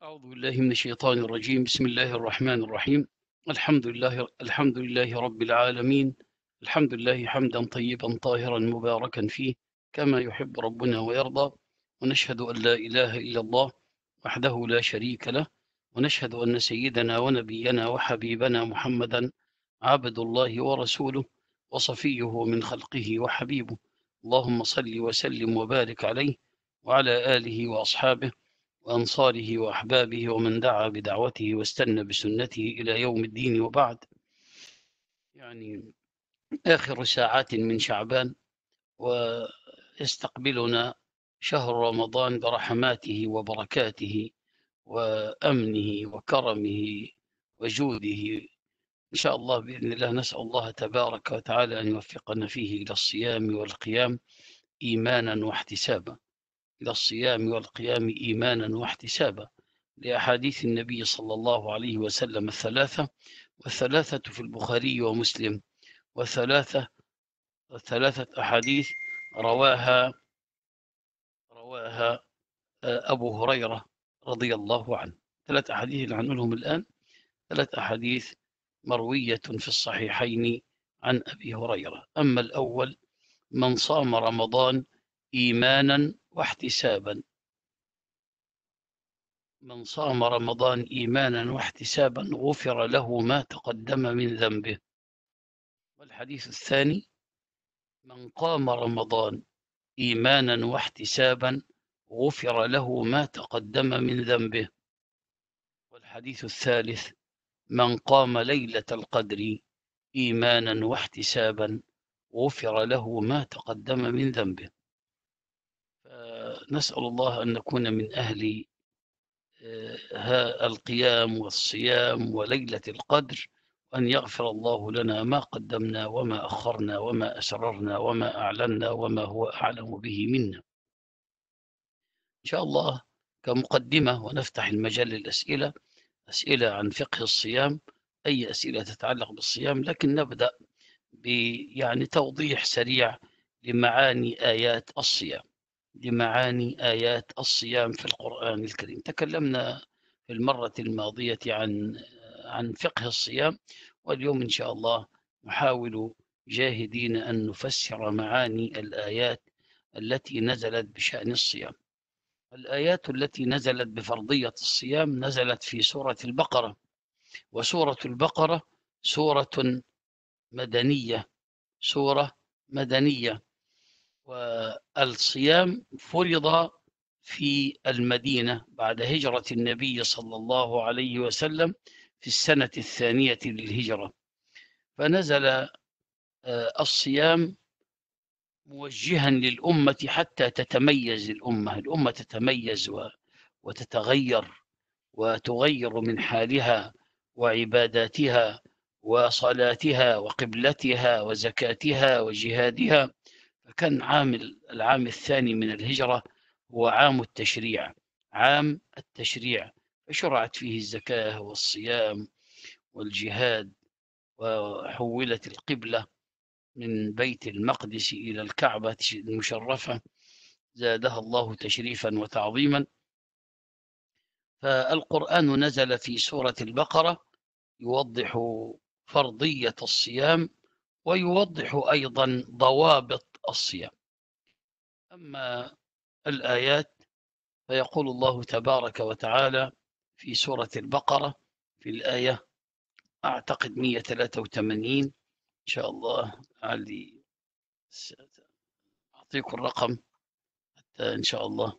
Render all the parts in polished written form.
أعوذ بالله من الشيطان الرجيم. بسم الله الرحمن الرحيم. الحمد لله رب العالمين. الحمد لله حمدا طيبا طاهرا مباركا فيه كما يحب ربنا ويرضى. ونشهد أن لا إله إلا الله وحده لا شريك له، ونشهد أن سيدنا ونبينا وحبيبنا محمدا عبد الله ورسوله وصفيه من خلقه وحبيبه. اللهم صل وسلم وبارك عليه وعلى آله وأصحابه وأنصاره وأحبابه ومن دعا بدعوته واستنى بسنته إلى يوم الدين، وبعد. يعني آخر ساعات من شعبان، ويستقبلنا شهر رمضان برحماته وبركاته وأمنه وكرمه وجوده إن شاء الله بإذن الله. نسأل الله تبارك وتعالى أن يوفقنا فيه إلى الصيام والقيام إيمانا واحتسابا، إلى الصيام والقيام إيمانا واحتسابا، لأحاديث النبي صلى الله عليه وسلم الثلاثة، والثلاثة في البخاري ومسلم، ثلاثة أحاديث رواها أبو هريرة رضي الله عنه. ثلاث أحاديث اللي هنقولهم الآن، ثلاث أحاديث مروية في الصحيحين عن أبي هريرة. أما الأول: من صام رمضان إيمانا واحتسابا، من صام رمضان إيمانا واحتسابا غفر له ما تقدم من ذنبه. والحديث الثاني: من قام رمضان إيمانا واحتسابا غفر له ما تقدم من ذنبه. والحديث الثالث: من قام ليلة القدر إيمانا واحتسابا غفر له ما تقدم من ذنبه. فنسأل الله أن نكون من أهل القيام والصيام وليلة القدر، وأن يغفر الله لنا ما قدمنا وما أخرنا وما أسررنا وما أعلنا وما هو أعلم به منا إن شاء الله. كمقدمة ونفتح المجال للأسئلة، أسئلة عن فقه الصيام، أي أسئلة تتعلق بالصيام، لكن نبدأ توضيح سريع لمعاني آيات الصيام، لمعاني آيات الصيام في القرآن الكريم. تكلمنا في المرة الماضية عن فقه الصيام، واليوم إن شاء الله نحاول جاهدين أن نفسر معاني الآيات التي نزلت بشأن الصيام. الآيات التي نزلت بفرضية الصيام نزلت في سورة البقرة، وسورة البقرة سورة مدنية، سورة مدنية، والصيام فرض في المدينة بعد هجرة النبي صلى الله عليه وسلم في السنة الثانية للهجرة. فنزل الصيام موجها للأمة حتى تتميز الأمة تتميز وتتغير وتغير من حالها وعباداتها وصلاتها وقبلتها وزكاتها وجهادها. فكان العام الثاني من الهجرة هو عام التشريع، عام التشريع، فشرعت فيه الزكاة والصيام والجهاد، وحولت القبلة من بيت المقدس إلى الكعبة المشرفة زادها الله تشريفا وتعظيما. فالقرآن نزل في سورة البقرة يوضح فرضية الصيام ويوضح أيضا ضوابط الصيام. أما الآيات فيقول الله تبارك وتعالى في سورة البقرة في الآية أعتقد 183 إن شاء الله، أعطيكم الرقم حتى إن شاء الله.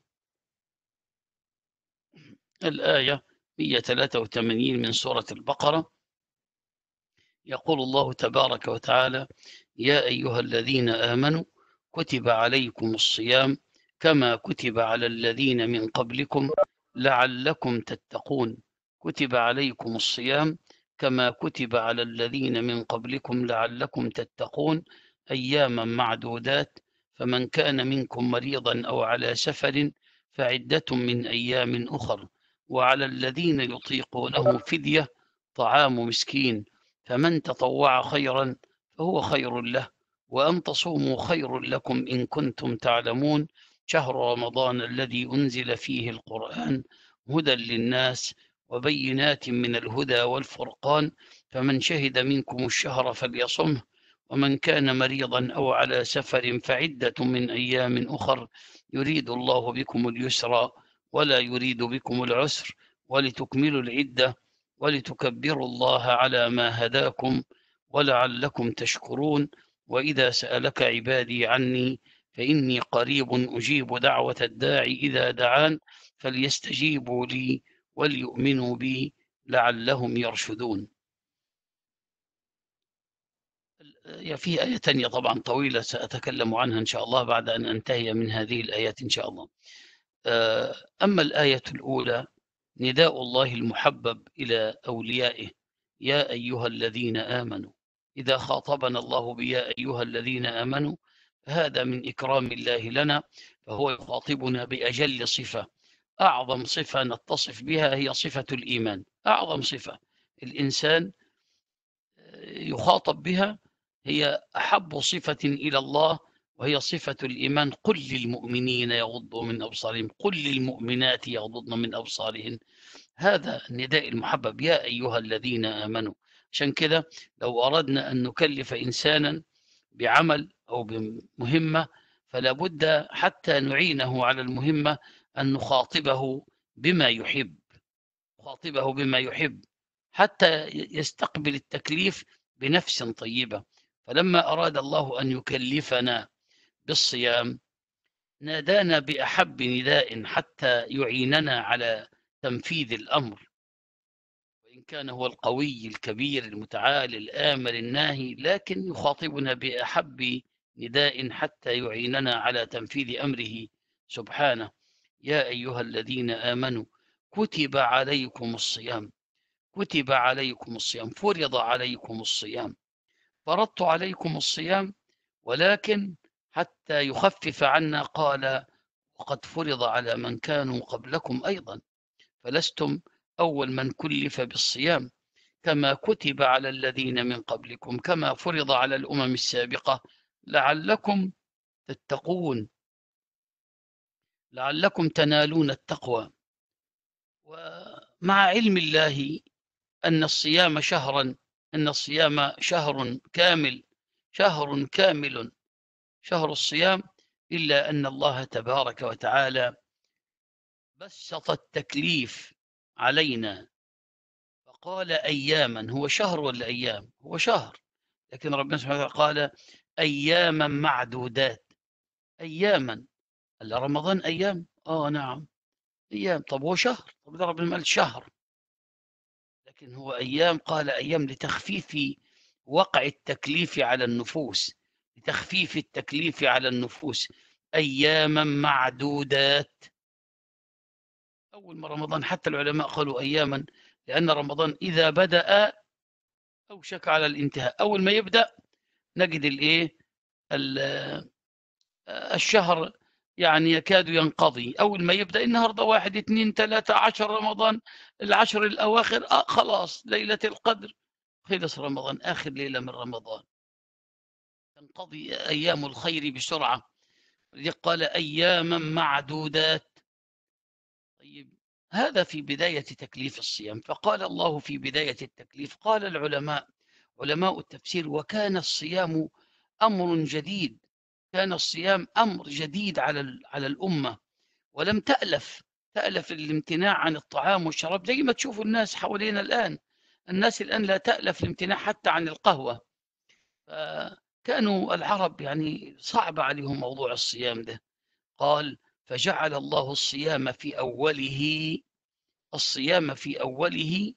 الآية 183 من سورة البقرة يقول الله تبارك وتعالى: يا أيها الذين آمنوا كتب عليكم الصيام كما كتب على الذين من قبلكم لعلكم تتقون. كتب عليكم الصيام كما كتب على الذين من قبلكم لعلكم تتقون أياما معدودات، فمن كان منكم مريضا أو على سفر فعدة من أيام أخر، وعلى الذين يطيقونه فدية طعام مسكين، فمن تطوع خيرا فهو خير له، وأن تصوموا خير لكم إن كنتم تعلمون، شهر رمضان الذي أنزل فيه القرآن هدى للناس وبينات من الهدى والفرقان، فمن شهد منكم الشهر فليصمه، ومن كان مريضا أو على سفر فعدة من أيام أخر، يريد الله بكم اليسر ولا يريد بكم العسر، ولتكملوا العدة ولتكبروا الله على ما هداكم ولعلكم تشكرون. وإذا سألك عبادي عني فإني قريب أجيب دعوة الداعي إذا دعان، فليستجيبوا لي وليؤمنوا بي لعلهم يرشدون. في آية تانية طبعا طويلة سأتكلم عنها إن شاء الله بعد أن أنتهي من هذه الآيات إن شاء الله. أما الآية الأولى، نداء الله المحبب إلى أوليائه: يا أيها الذين آمنوا. إذا خاطبنا الله بيا أيها الذين آمنوا، هذا من إكرام الله لنا، فهو يخاطبنا بأجل صفة. أعظم صفة نتصف بها هي صفة الإيمان. أعظم صفة الإنسان يخاطب بها هي أحب صفة إلى الله، وهي صفة الإيمان. قل للمؤمنين يغضوا من أبصارهم، قل للمؤمنات يغضضن من أبصارهن. هذا النداء المحبب، يا أيها الذين آمنوا. عشان كده لو أردنا أن نكلف إنسانا بعمل أو بمهمة، فلا بد حتى نعينه على المهمة أن نخاطبه بما يحب، نخاطبه بما يحب حتى يستقبل التكليف بنفس طيبة. فلما أراد الله أن يكلفنا بالصيام، نادانا بأحب نداء حتى يعيننا على تنفيذ الأمر، وإن كان هو القوي الكبير المتعال الآمر الناهي، لكن يخاطبنا بأحب نداء حتى يعيننا على تنفيذ أمره سبحانه: يا أيها الذين آمنوا كتب عليكم الصيام. كتب عليكم الصيام، فرض عليكم الصيام، فرضت عليكم الصيام، ولكن حتى يخفف عنا قال: وقد فرض على من كانوا قبلكم أيضا، فلستم أول من كلف بالصيام، كما كتب على الذين من قبلكم، كما فرض على الأمم السابقة، لعلكم تتقون، لعلكم تنالون التقوى. ومع علم الله أن الصيام شهرا، أن الصيام شهر كامل، شهر كامل، شهر الصيام، إلا أن الله تبارك وتعالى بسط التكليف علينا فقال أياما. هو شهر ولا أيام؟ هو شهر، لكن ربنا سبحانه وتعالى قال أياما معدودات. أياما، هل رمضان أيام؟ نعم أيام. طب هو شهر؟ طب ده ربنا قال شهر، لكن هو أيام. قال أيام لتخفيف وقع التكليف على النفوس، لتخفيف التكليف على النفوس. أياما معدودات. أول ما رمضان حتى العلماء قالوا أياما، لأن رمضان إذا بدأ أوشك على الانتهاء. أول ما يبدأ نجد الشهر يعني يكاد ينقضي. أول ما يبدأ النهاردة 1 2 3 10 رمضان، العشر الأواخر خلاص ليلة القدر، خلص رمضان، آخر ليلة من رمضان، تنقضي أيام الخير بسرعة. قال أياما معدودات. طيب، هذا في بداية تكليف الصيام. فقال الله في بداية التكليف، قال العلماء، علماء التفسير: وكان الصيام أمر جديد. كان الصيام أمر جديد على الأمة، ولم تألف الامتناع عن الطعام والشراب، زي ما تشوفوا الناس حوالينا الآن. الناس الآن لا تألف الامتناع حتى عن القهوة. كانوا العرب يعني صعب عليهم موضوع الصيام ده. قال: فجعل الله الصيام في أوله، الصيام في أوله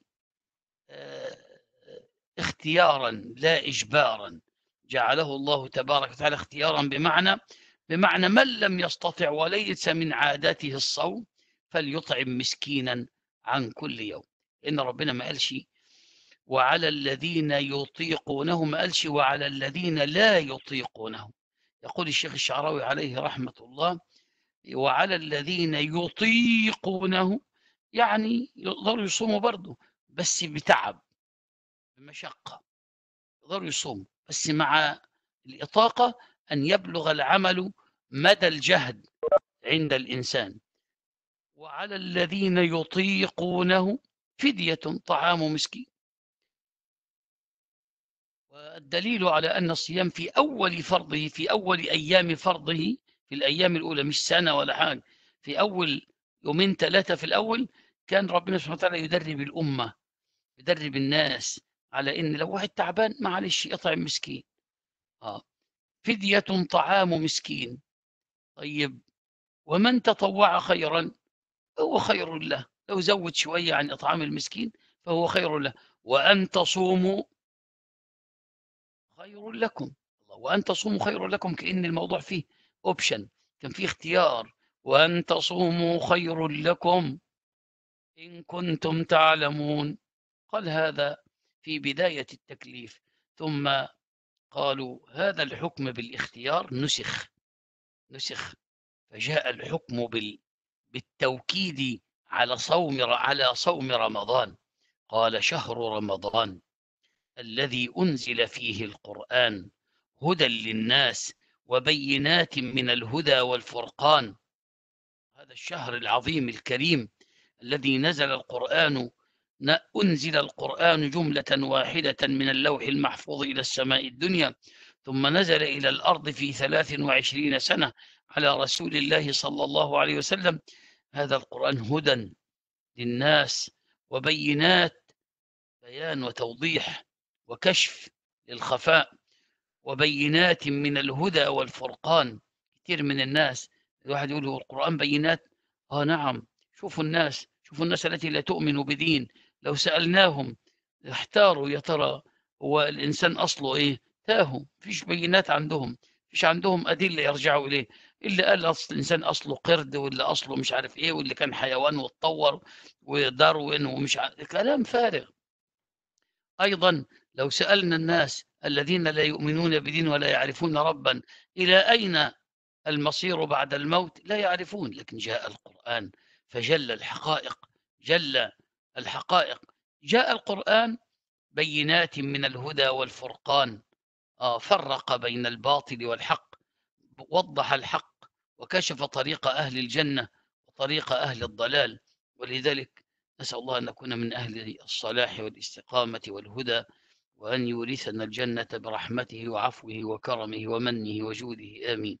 اختيارا لا إجبارا. جعله الله تبارك وتعالى اختيارا، بمعنى من لم يستطع وليس من عادته الصوم فليطعم مسكينا عن كل يوم. إن ربنا ما قالش وعلى الذين يطيقونه، ما قالش وعلى الذين لا يطيقونه. يقول الشيخ الشعراوي عليه رحمة الله: وعلى الذين يطيقونه، يعني يقدروا يصوموا برضه بس بتعب، بمشقة، يقدروا يصوموا بس مع الإطاقة، أن يبلغ العمل مدى الجهد عند الإنسان. وعلى الذين يطيقونه فدية طعام مسكين. والدليل على أن الصيام في أول فرضه، في أول أيام فرضه، في الأيام الأولى، مش سنة ولا حاجة، في أول يومين ثلاثة في الأول، كان ربنا سبحانه وتعالى يدرب الأمة، يدرب الناس على إن لو واحد تعبان معلش يطعم مسكين. فدية طعام مسكين. طيب، ومن تطوع خيرا فهو خير له، لو زود شوية عن إطعام المسكين فهو خير له. وأن تصوموا خير لكم. وأن تصوموا خير لكم، كأن الموضوع فيه اوبشن، كان فيه اختيار. وأن تصوموا خير لكم إن كنتم تعلمون. قال هذا في بداية التكليف. ثم قالوا هذا الحكم بالاختيار نسخ، فجاء الحكم بالتوكيد على صوم رمضان. قال شهر رمضان الذي أنزل فيه القرآن هدى للناس وبينات من الهدى والفرقان. هذا الشهر العظيم الكريم الذي أنزل القرآن جملة واحدة من اللوح المحفوظ إلى السماء الدنيا، ثم نزل إلى الأرض في 23 سنة على رسول الله صلى الله عليه وسلم. هذا القرآن هدى للناس وبينات، بيان وتوضيح وكشف للخفاء، وبينات من الهدى والفرقان. كثير من الناس، الواحد يقول هو القرآن بينات؟ نعم. شوفوا الناس التي لا تؤمن بدين، لو سألناهم احتاروا يا ترى هو الإنسان أصله إيه، تاهوا، فيش بينات عندهم، فيش عندهم أدلة يرجعوا إليه. اللي قال أصل الإنسان أصله قرد، واللي أصله مش عارف إيه، واللي كان حيوان واتطور، وداروين ومش عارف، كلام فارغ. أيضا لو سألنا الناس الذين لا يؤمنون بدين ولا يعرفون ربا إلى أين المصير بعد الموت، لا يعرفون. لكن جاء القرآن فجل الحقائق، جل الحقائق. جاء القرآن بينات من الهدى والفرقان، فرق بين الباطل والحق، وضح الحق، وكشف طريق أهل الجنة وطريق أهل الضلال. ولذلك نسأل الله أن نكون من أهل الصلاح والاستقامة والهدى، وأن يورثنا الجنة برحمته وعفوه وكرمه ومنه وجوده، آمين.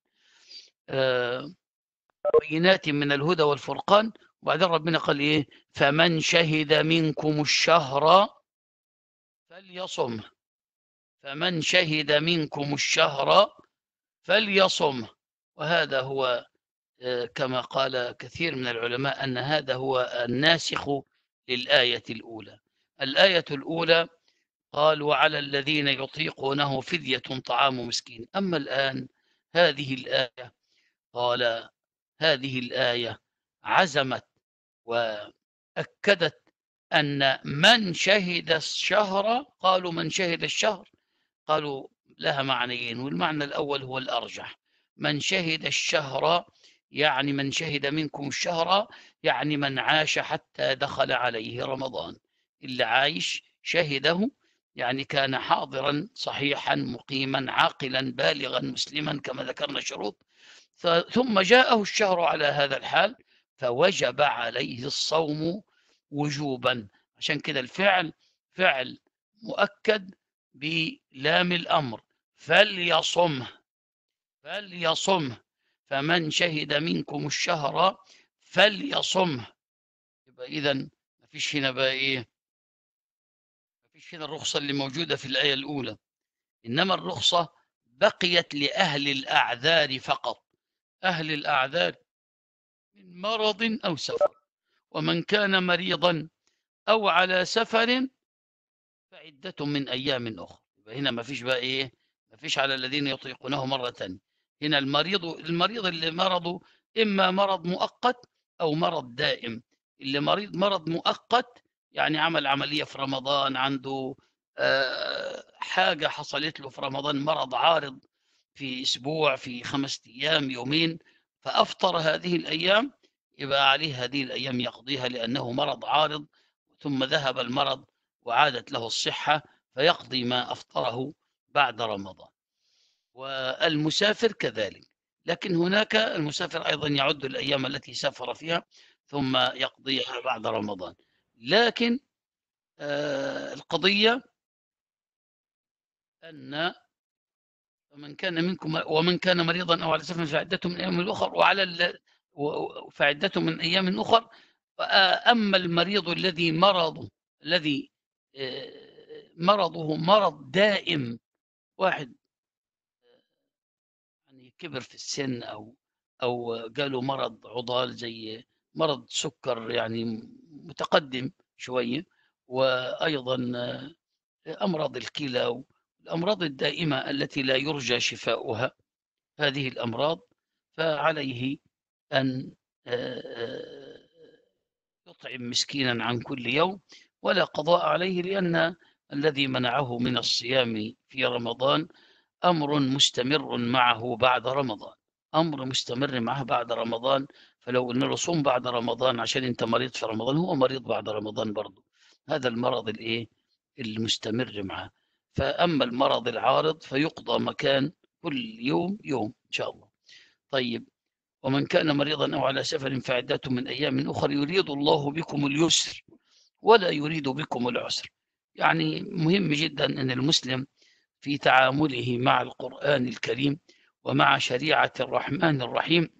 بينات من الهدى والفرقان. وبعدين ربنا قال إيه؟ فمن شهد منكم الشهر فليصم. فمن شهد منكم الشهر فليصم. وهذا هو كما قال كثير من العلماء أن هذا هو الناسخ للآية الأولى. الآية الأولى قال وعلى الذين يطيقونه فدية طعام مسكين. أما الآن هذه الآية، قال هذه الآية عزمت وأكدت أن من شهد الشهر، قالوا من شهد الشهر، قالوا لها معنيين، والمعنى الأول هو الأرجح. من شهد الشهر يعني من شهد منكم الشهر، يعني من عاش حتى دخل عليه رمضان. اللي عايش شهده، يعني كان حاضرا صحيحا مقيما عاقلا بالغا مسلما كما ذكرنا شروط، ثم جاءه الشهر على هذا الحال فوجب عليه الصوم وجوبا. عشان كده الفعل فعل مؤكد بلام الأمر، فليصمه. فمن شهد منكم الشهر فليصمه. يبقى إذن مفيش هنا بقى إيه، مفيش هنا الرخصة اللي موجودة في الآية الأولى، إنما الرخصة بقيت لأهل الأعذار فقط. أهل الأعذار من مرض أو سفر. ومن كان مريضا أو على سفر فعدة من أيام أخرى. يبقى هنا ما فيش بقى إيه، ما فيش على الذين يطيقونه مرة تانية. هنا المريض اللي مرضه إما مرض مؤقت أو مرض دائم. اللي مرض مؤقت يعني عمل عملية في رمضان، عنده حاجة حصلت له في رمضان، مرض عارض في أسبوع، في 5 أيام، يومين، فأفطر هذه الأيام، يبقى عليه هذه الأيام يقضيها لأنه مرض عارض، ثم ذهب المرض وعادت له الصحة فيقضي ما أفطره بعد رمضان. والمسافر كذلك. لكن هناك المسافر أيضا يعد الأيام التي سافر فيها ثم يقضيها بعد رمضان. لكن القضية أن ومن كان مريضا أو على سفر فعدته من أيام أخر وعلى فعدته من أيام أخر. أما المريض الذي مرضه مرض دائم، واحد يعني كبر في السن أو جاله مرض عضال زي مرض سكر يعني متقدم شوية، وأيضا أمراض الكلى والأمراض الدائمة التي لا يرجى شفاؤها، هذه الأمراض فعليه أن يطعم مسكينا عن كل يوم ولا قضاء عليه، لأن الذي منعه من الصيام في رمضان أمر مستمر معه بعد رمضان، أمر مستمر معه بعد رمضان. فلو قلنا له صوم بعد رمضان عشان أنت مريض في رمضان، هو مريض بعد رمضان برضه، هذا المرض المستمر معه. فأما المرض العارض فيقضى مكان كل يوم يوم إن شاء الله. طيب، ومن كان مريضا أو على سفر فعدته من أيام أخر يريد الله بكم اليسر ولا يريد بكم العسر. يعني مهم جدا أن المسلم في تعامله مع القرآن الكريم ومع شريعة الرحمن الرحيم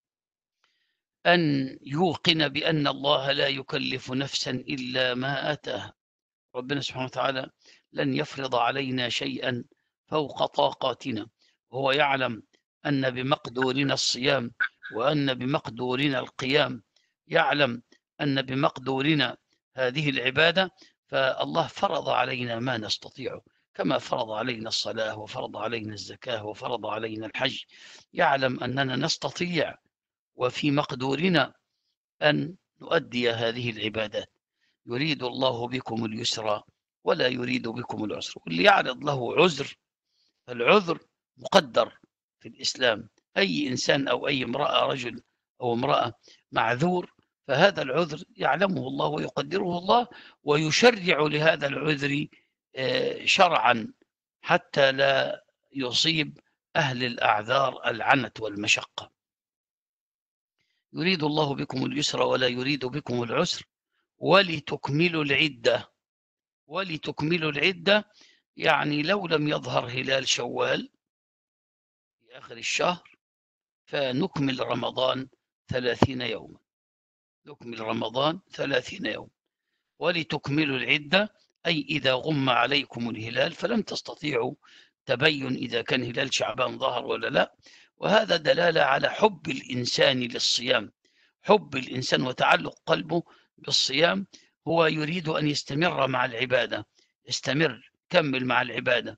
أن يوقن بأن الله لا يكلف نفسا إلا ما آتاها. ربنا سبحانه وتعالى لن يفرض علينا شيئا فوق طاقاتنا، وهو يعلم أن بمقدورنا الصيام، وأن بمقدورنا القيام، يعلم أن بمقدورنا هذه العبادة. فالله فرض علينا ما نستطيع، كما فرض علينا الصلاة وفرض علينا الزكاة وفرض علينا الحج. يعلم أننا نستطيع وفي مقدورنا أن نؤدي هذه العبادات. يريد الله بكم اليسر ولا يريد بكم العسر. واللي يعرض له عذر، العذر مقدر في الإسلام. أي إنسان أو أي امرأة، رجل أو امرأة معذور، فهذا العذر يعلمه الله ويقدره الله، ويشرع لهذا العذر شرعا حتى لا يصيب أهل الأعذار العنت والمشقة. يريد الله بكم اليسر ولا يريد بكم العسر ولتكملوا العدة. ولتكملوا العدة يعني لو لم يظهر هلال شوال في آخر الشهر فنكمل رمضان 30 يوما، نكمل رمضان 30 يوم. ولتكملوا العدة أي إذا غم عليكم الهلال فلم تستطيعوا تبين إذا كان هلال شعبان ظهر ولا لا. وهذا دلالة على حب الإنسان للصيام، حب الإنسان وتعلق قلبه بالصيام. هو يريد أن يستمر مع العبادة، يستمر كمل مع العبادة،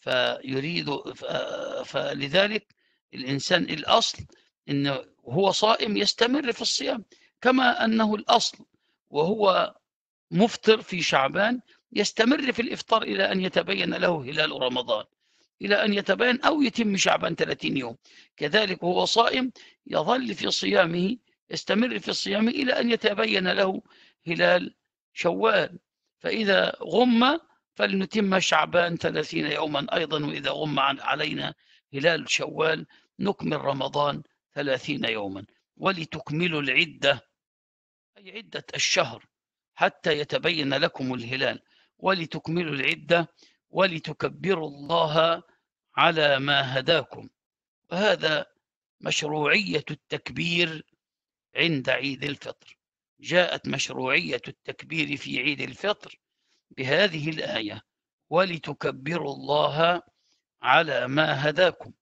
فلذلك الإنسان الأصل إنه هو صائم يستمر في الصيام، كما أنه الأصل وهو مفطر في شعبان يستمر في الإفطار إلى أن يتبين له هلال رمضان، إلى أن يتبين أو يتم شعبان 30 يوم. كذلك هو صائم يظل في صيامه، يستمر في صيامه إلى أن يتبين له هلال شوال. فإذا غم فلنتم شعبان 30 يوما أيضا، وإذا غم علينا هلال شوال نكمل رمضان 30 يوما. ولتكملوا العدة أي عدة الشهر حتى يتبين لكم الهلال. ولتكملوا العدة ولتكبروا الله على ما هداكم. وهذا مشروعية التكبير عند عيد الفطر. جاءت مشروعية التكبير في عيد الفطر بهذه الآية: ولتكبروا الله على ما هداكم.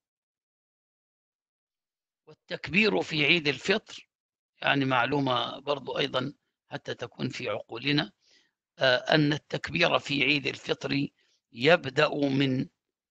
والتكبير في عيد الفطر يعني معلومة برضو أيضا حتى تكون في عقولنا، أن التكبير في عيد الفطر يبدأ من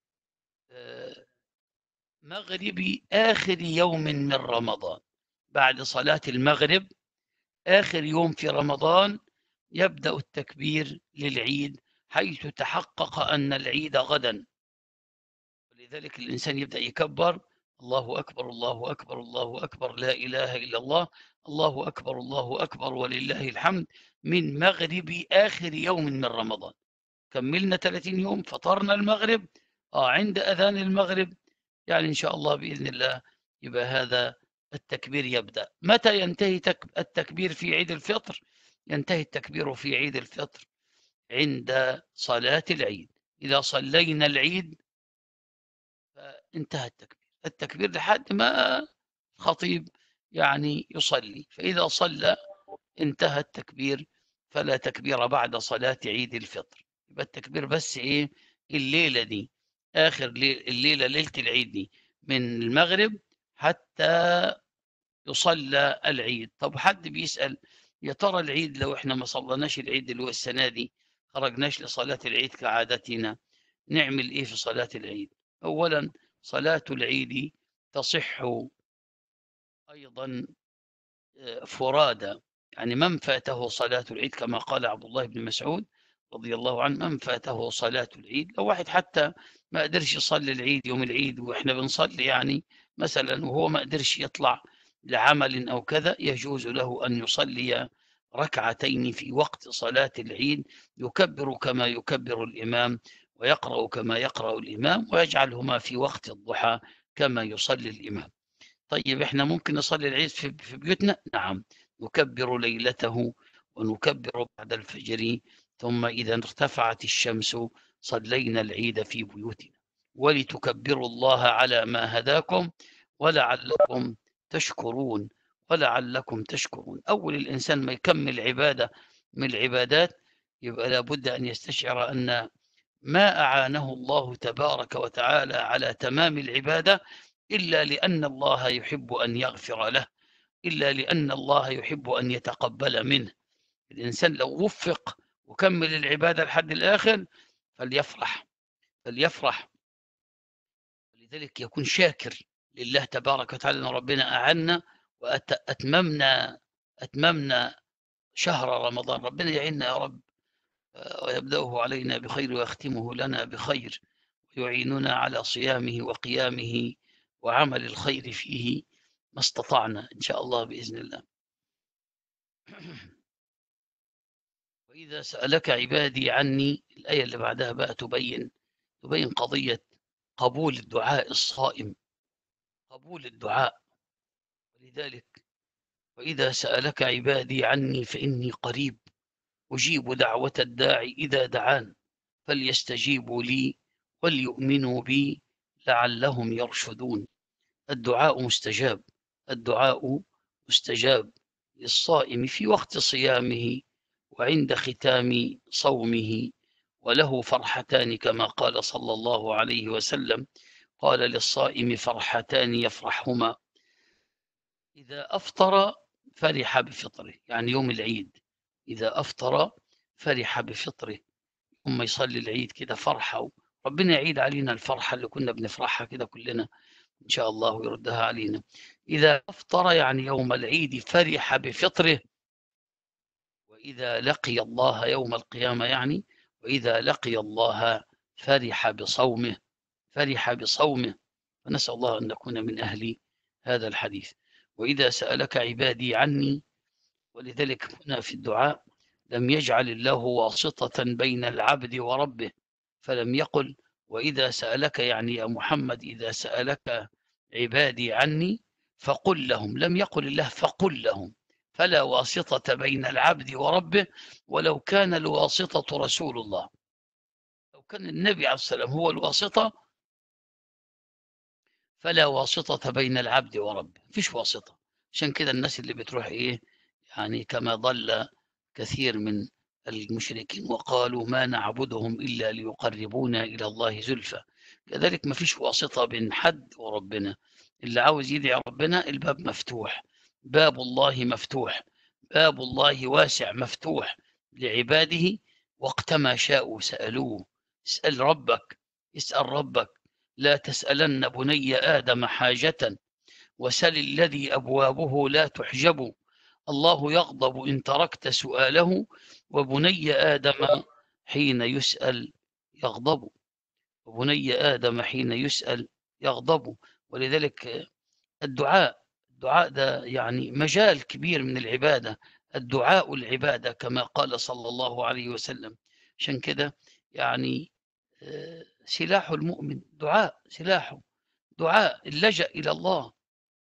مغرب آخر يوم من رمضان. بعد صلاة المغرب آخر يوم في رمضان يبدأ التكبير للعيد، حيث تحقق أن العيد غدا. ولذلك الإنسان يبدأ يكبر: الله أكبر الله أكبر الله أكبر لا إله إلا الله، الله أكبر الله أكبر ولله الحمد، من مغرب آخر يوم من رمضان. كملنا 30 يوم، فطرنا المغرب عند أذان المغرب، يعني إن شاء الله بإذن الله يبقى هذا التكبير يبدأ. متى ينتهي التكبير في عيد الفطر؟ ينتهي التكبير في عيد الفطر عند صلاة العيد. إذا صلينا العيد فانتهى التكبير لحد ما الخطيب يعني يصلي، فإذا صلى انتهى التكبير، فلا تكبير بعد صلاة عيد الفطر. يبقى التكبير بس إيه؟ الليلة دي، آخر الليلة، ليلة العيد دي، من المغرب حتى يصلى العيد. طب حد بيسأل يا ترى العيد لو احنا ما صلناش العيد اللي هو السنة دي، خرجناش لصلاة العيد كعادتنا، نعمل ايه في صلاة العيد؟ اولا صلاة العيد تصح ايضا فرادى. يعني من فاته صلاة العيد كما قال عبد الله بن مسعود رضي الله عنه، من فاته صلاة العيد، لو واحد حتى ما قدرش يصلي العيد يوم العيد واحنا بنصلي يعني مثلا، وهو ما قدرش يطلع لعمل او كذا، يجوز له ان يصلي ركعتين في وقت صلاة العيد، يكبر كما يكبر الإمام، ويقرأ كما يقرأ الإمام، ويجعلهما في وقت الضحى كما يصلي الإمام. طيب إحنا ممكن نصلي العيد في بيوتنا؟ نعم، نكبر ليلته ونكبر بعد الفجر، ثم إذا ارتفعت الشمس صلينا العيد في بيوتنا، ولتكبروا الله على ما هداكم ولعلكم تشكرون. ولعلكم تشكرون. أول الإنسان ما يكمل عبادة من العبادات يبقى لابد أن يستشعر أن ما أعانه الله تبارك وتعالى على تمام العبادة إلا لأن الله يحب أن يغفر له، إلا لأن الله يحب أن يتقبل منه. الإنسان لو وفق وكمل العبادة لحد الآخر فليفرح، فليفرح. ولذلك يكون شاكر لله تبارك وتعالى أن ربنا أعنا أتممنا شهر رمضان. ربنا يعيننا يا رب، ويبدأه علينا بخير ويختمه لنا بخير، ويعيننا على صيامه وقيامه وعمل الخير فيه ما استطعنا إن شاء الله بإذن الله. وإذا سألك عبادي عني، الآية اللي بعدها بقى تبين قضية قبول الدعاء الصائم، قبول الدعاء. ولذلك وإذا سألك عبادي عني فإني قريب أجيب دعوة الداعي إذا دعان، فليستجيبوا لي وليؤمنوا بي لعلهم يرشدون. الدعاء مستجاب، الدعاء مستجاب للصائم في وقت صيامه وعند ختام صومه، وله فرحتان كما قال صلى الله عليه وسلم، قال للصائم فرحتان يفرحهما: إذا أفطر فرح بفطره، يعني يوم العيد إذا أفطر فرح بفطره، ثم يصلي العيد كده فرحة، ربنا يعيد علينا الفرحة اللي كنا بنفرحها كده كلنا إن شاء الله ويردها علينا. إذا أفطر يعني يوم العيد فرح بفطره، وإذا لقي الله يوم القيامة يعني، وإذا لقي الله فرح بصومه، فرح بصومه. فنسأل الله أن نكون من أهل هذا الحديث. وإذا سألك عبادي عني، ولذلك هنا في الدعاء لم يجعل الله واسطة بين العبد وربه، فلم يقل وإذا سألك يعني يا محمد إذا سألك عبادي عني فقل لهم، لم يقل الله فقل لهم، فلا واسطة بين العبد وربه. ولو كان الواسطة رسول الله، لو كان النبي عليه السلام هو الواسطة فلا واسطة بين العبد وربه، فيش واسطة. عشان كده الناس اللي بتروح إيه، يعني كما ضل كثير من المشركين وقالوا ما نعبدهم إلا ليقربونا إلى الله زلفى، كذلك ما فيش واسطة بين حد وربنا. اللي عاوز يدعي ربنا الباب مفتوح، باب الله مفتوح، باب الله واسع مفتوح لعباده، وقتما شاءوا سألوه. اسأل ربك، اسأل ربك، لا تسألن بني آدم حاجة وسل الذي أبوابه لا تحجب، الله يغضب إن تركت سؤاله، وبني آدم حين يسأل يغضب، وبني آدم حين يسأل يغضب. ولذلك الدعاء ده يعني مجال كبير من العبادة، الدعاء العبادة كما قال صلى الله عليه وسلم. عشان كده يعني سلاح المؤمن دعاء، سلاحه دعاء، اللجأ إلى الله.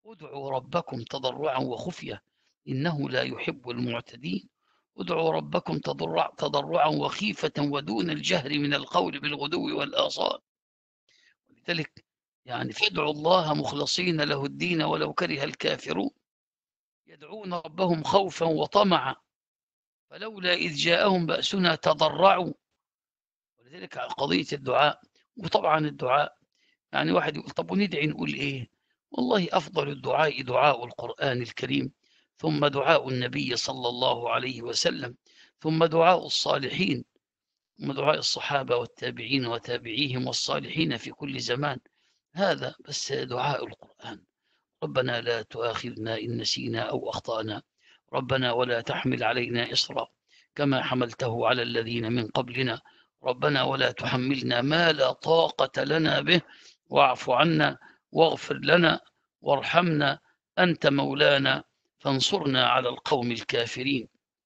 ادعوا ربكم تضرعا وخفية إنه لا يحب المعتدين. ادعوا ربكم تضرعا وخيفة ودون الجهر من القول بالغدو والآصال. ولذلك يعني فادعوا الله مخلصين له الدين ولو كره الكافرون. يدعون ربهم خوفا وطمعا فلولا إذ جاءهم بأسنا تضرعوا. ولذلك قضية الدعاء. وطبعا الدعاء يعني واحد يقول طب وندعي نقول إيه؟ والله أفضل الدعاء دعاء القرآن الكريم، ثم دعاء النبي صلى الله عليه وسلم، ثم دعاء الصالحين، ثم دعاء الصحابة والتابعين وتابعيهم والصالحين في كل زمان. هذا بس دعاء القرآن. ربنا لا تؤاخذنا إن نسينا أو أخطأنا، ربنا ولا تحمل علينا إصرا كما حملته على الذين من قبلنا، ربنا ولا تحملنا ما لا طاقة لنا به، واعف عنا واغفر لنا وارحمنا أنت مولانا فانصرنا على القوم الكافرين.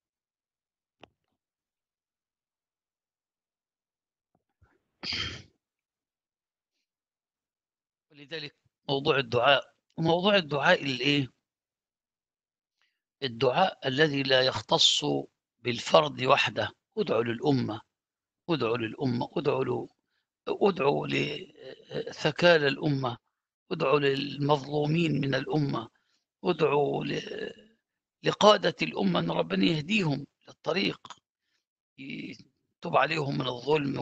ولذلك موضوع الدعاء الإيه؟ الدعاء الذي لا يختص بالفرد وحده. ادعوا للأمة، ادعوا للأمة، ادعوا لثكالى الأمة، ادعوا للمظلومين من الأمة، ادعوا لقادة الأمة أن ربنا يهديهم للطريق، يتوب عليهم من الظلم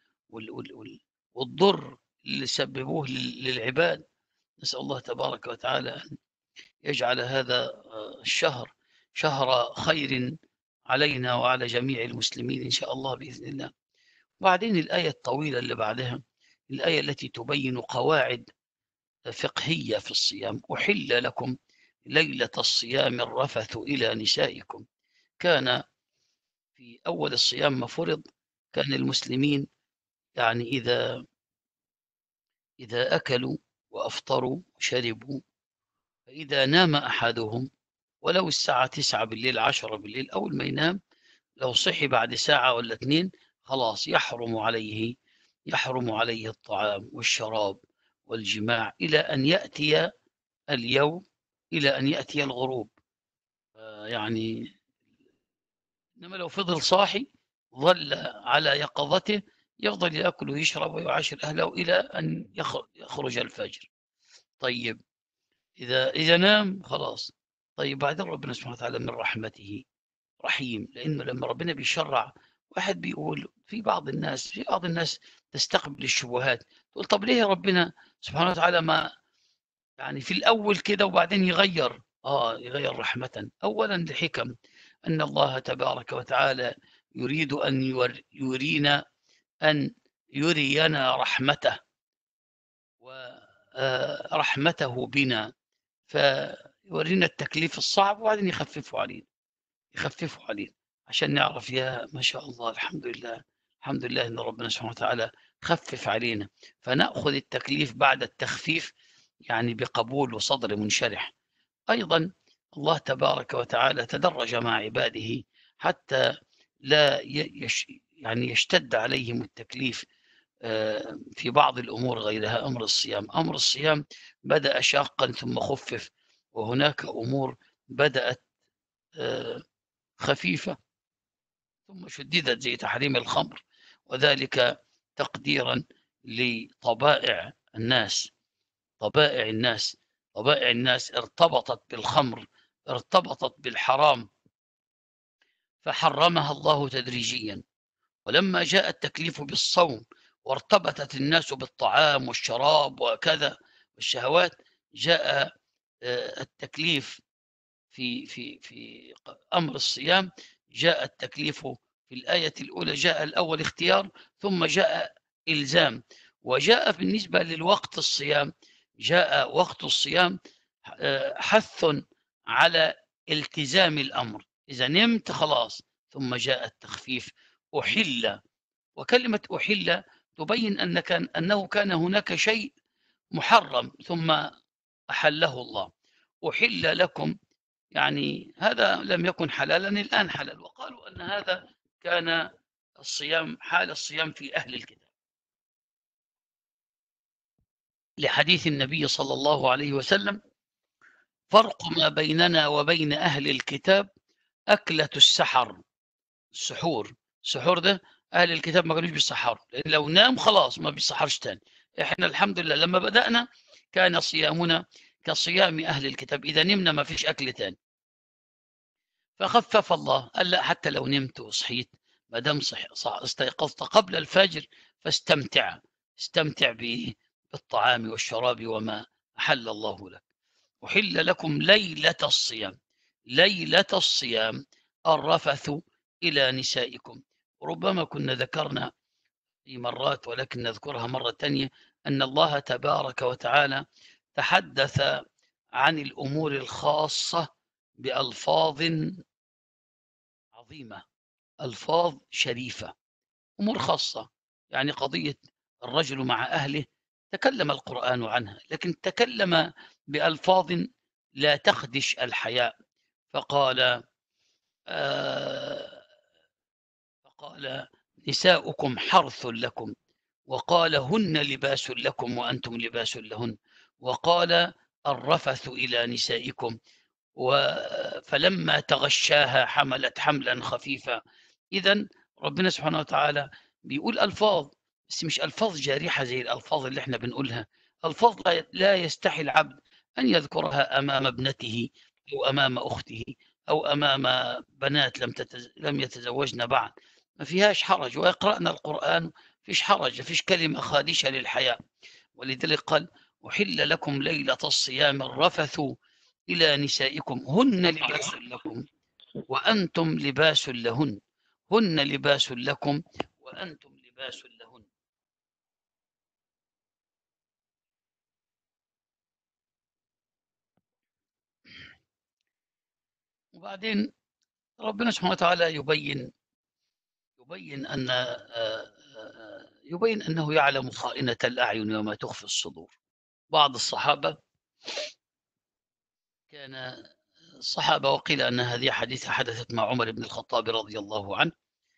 والضر اللي سببوه للعباد. نسأل الله تبارك وتعالى أن يجعل هذا الشهر شهر خير علينا وعلى جميع المسلمين إن شاء الله بإذن الله. وبعدين الآية الطويلة اللي بعدها، الآية التي تبين قواعد فقهية في الصيام. أحل لكم ليلة الصيام الرفث إلى نسائكم. كان في أول الصيام ما فرض كان المسلمين يعني إذا أكلوا وأفطروا وشربوا، فإذا نام أحدهم ولو الساعة 9 بالليل 10 بالليل أول ما ينام، لو صحي بعد ساعة ولا اتنين خلاص يحرم عليه الطعام والشراب والجماع إلى أن يأتي اليوم، إلى أن يأتي الغروب. يعني إنما لو فضل صاحي ظل على يقظته يفضل يأكل ويشرب ويعاشر أهله إلى أن يخرج الفجر. طيب إذا نام خلاص. طيب بعدين ربنا سبحانه وتعالى من رحمته رحيم، لأنه لما ربنا بيشرع واحد بيقول في بعض الناس تستقبل الشبهات، تقول طب ليه ربنا سبحانه وتعالى ما يعني في الأول كده وبعدين يغير رحمة. أولا لحكم أن الله تبارك وتعالى يريد أن يرينا أن يرينا رحمته ورحمته بنا، فيورينا التكليف الصعب وبعدين يخففوا علينا عشان نعرف يا ما شاء الله الحمد لله، الحمد لله إن ربنا سبحانه وتعالى خفف علينا، فنأخذ التكليف بعد التخفيف يعني بقبول وصدر منشرح. أيضا الله تبارك وتعالى تدرج مع عباده حتى لا يعني يشتد عليهم التكليف في بعض الأمور غيرها. أمر الصيام بدأ شاقا ثم خفف، وهناك أمور بدأت آه، خفيفة ثم شددت زي تحريم الخمر، وذلك تقديرا لطبائع الناس. طبائع الناس طبائع الناس ارتبطت بالخمر، ارتبطت بالحرام، فحرمها الله تدريجيا. ولما جاء التكليف بالصوم وارتبطت الناس بالطعام والشراب وكذا والشهوات، جاء التكليف في أمر الصيام. جاء التكليف في الآية الأولى، جاء الأول اختيار ثم جاء إلزام. وجاء بالنسبة للوقت الصيام، جاء وقت الصيام حث على التزام الأمر، إذا نمت خلاص. ثم جاء التخفيف أحل، وكلمة أحل تبين أنه كان هناك شيء محرم ثم أحله الله. أحل لكم يعني هذا لم يكن حلالا الآن حلال، وقالوا أن هذا كان حال الصيام في أهل الكتاب، لحديث النبي صلى الله عليه وسلم فرق ما بيننا وبين أهل الكتاب أكلة السحر. السحور، السحور ده أهل الكتاب ما كانوش بيسحروا، لأن لو نام خلاص ما بيسحرش تاني. إحنا الحمد لله لما بدأنا كان صيامنا كصيام أهل الكتاب، إذا نمنا ما فيش أكل تاني. فخفف الله، قال لا حتى لو نمت وصحيت ما دام استيقظت قبل الفجر فاستمتع، استمتع بالطعام والشراب وما أحل الله لك. أحل لكم ليلة الصيام، ليلة الصيام الرفث إلى نسائكم. ربما كنا ذكرنا في مرات ولكن نذكرها مرة تانية أن الله تبارك وتعالى تحدث عن الأمور الخاصة بألفاظ عظيمة، ألفاظ شريفة، أمور خاصة. يعني قضية الرجل مع أهله تكلم القرآن عنها، لكن تكلم بألفاظ لا تخدش الحياء. فقال آه فقال نساؤكم حرث لكم، وقال هن لباس لكم وأنتم لباس لهن، وقال الرفث إلى نسائكم، فلما تغشاها حملت حملا خفيفا. إذا ربنا سبحانه وتعالى بيقول ألفاظ، بس مش ألفاظ جارحة زي الألفاظ اللي احنا بنقولها، ألفاظ لا يستحي العبد أن يذكرها أمام ابنته أو أمام أخته أو أمام بنات لم يتزوجن بعد، ما فيهاش حرج، ويقرأنا القرآن فيش حرج، فيش كلمة خادشة للحياة. ولذلك قال أحل لكم ليلة الصيام الرفث إلى نسائكم هن لباس لكم وأنتم لباس لهن، هن لباس لكم وأنتم لباس لهن. وبعدين ربنا سبحانه وتعالى يبين أنه يعلم خائنة الأعين وما تخفي الصدور. بعض الصحابة كان الصحابة، وقيل أن هذه حديثة حدثت مع عمر بن الخطاب رضي الله عنه،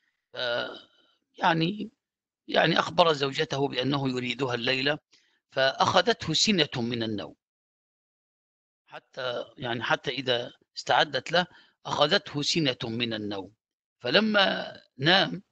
يعني أخبر زوجته بأنه يريدها الليلة، فأخذته سنة من النوم، حتى إذا استعدت له أخذته سنة من النوم، فلما نام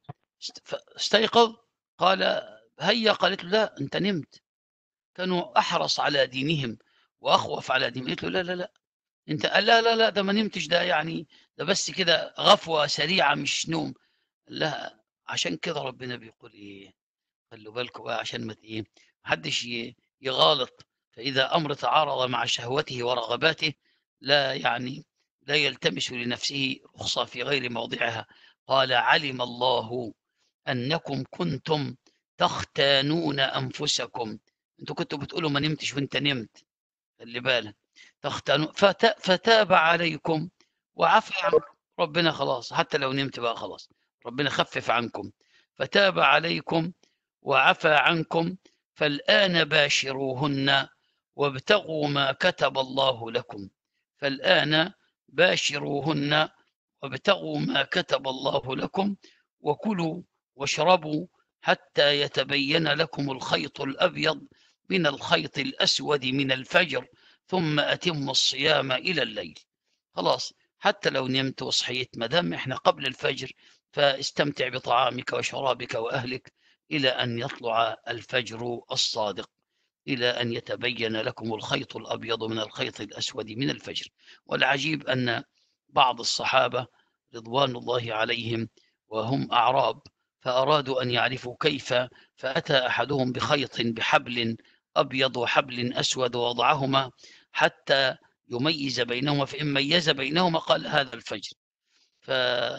استيقظ قال هيا، قالت له لا أنت نمت. كانوا أحرص على دينهم وأخوف على دينهم، قالت له لا لا لا أنت، لا لا لا ده ما نمتش، ده يعني ده بس كده غفوة سريعة مش نوم. لا، عشان كده ربنا بيقول إيه، خلوا بالكم بقى عشان ما إيه، ما حدش يغالط. فإذا أمر تعارض مع شهوته ورغباته لا لا يلتمس لنفسه رخصة في غير موضعها. قال علم الله أنكم كنتم تختانون أنفسكم، أنتوا كنتوا بتقولوا ما نمتش وأنت نمت، خلي بالك تختانون، فتاب عليكم وعفى عنكم. ربنا خلاص حتى لو نمت بقى خلاص ربنا خفف عنكم، فتاب عليكم وعفى عنكم، فالآن باشروهن وابتغوا ما كتب الله لكم. فالآن باشروهن وابتغوا ما كتب الله لكم وكلوا واشربوا حتى يتبين لكم الخيط الأبيض من الخيط الأسود من الفجر ثم أتموا الصيام إلى الليل. خلاص حتى لو نمت وصحيت ما دام احنا قبل الفجر فاستمتع بطعامك وشرابك وأهلك إلى أن يطلع الفجر الصادق، إلى أن يتبين لكم الخيط الأبيض من الخيط الأسود من الفجر. والعجيب أن بعض الصحابة رضوان الله عليهم وهم أعراب فأرادوا أن يعرفوا كيف، فأتى أحدهم بخيط بحبل أبيض وحبل أسود ووضعهما حتى يميز بينهما، فإن ميز بينهما قال هذا الفجر، ف...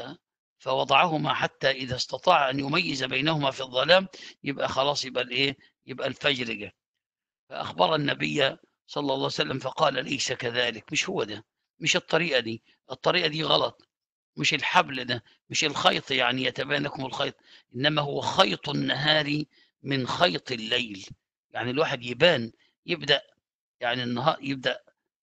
فوضعهما حتى إذا استطاع أن يميز بينهما في الظلام يبقى خلاص، يبقى الإيه، يبقى الفجر جاء. فأخبر النبي صلى الله عليه وسلم فقال ليس كذلك، مش هو ده، مش الطريقة دي، الطريقة دي غلط، مش الحبل ده، مش الخيط يعني يتبين لكم الخيط، إنما هو خيط النهار من خيط الليل. يعني الواحد يبدأ يعني النهار يبدأ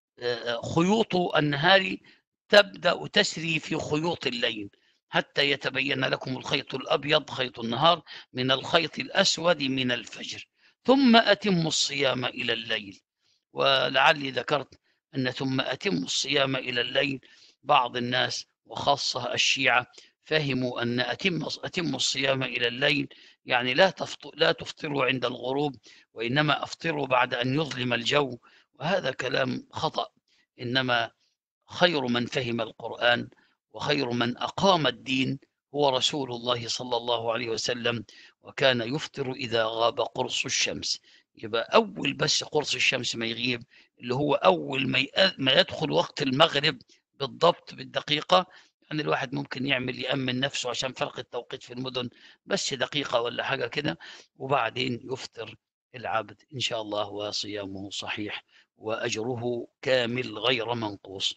خيوط النهار تبدأ تسري في خيوط الليل حتى يتبين لكم الخيط الأبيض خيط النهار من الخيط الأسود من الفجر ثم أتموا الصيام إلى الليل. ولعلي ذكرت أن ثم أتموا الصيام إلى الليل. بعض الناس وخاصة الشيعة فهموا أن أتموا الصيام إلى الليل يعني لا تفطروا عند الغروب، وإنما أفطروا بعد أن يظلم الجو، وهذا كلام خطأ. إنما خير من فهم القرآن وخير من أقام الدين هو رسول الله صلى الله عليه وسلم، وكان يفطر إذا غاب قرص الشمس. يبقى أول بس قرص الشمس ما يغيب، اللي هو أول ما يدخل وقت المغرب بالضبط بالدقيقة. يعني الواحد ممكن يأمن نفسه عشان فرق التوقيت في المدن، بس دقيقة ولا حاجة كده، وبعدين يفطر العبد إن شاء الله وصيامه صحيح وأجره كامل غير منقوص.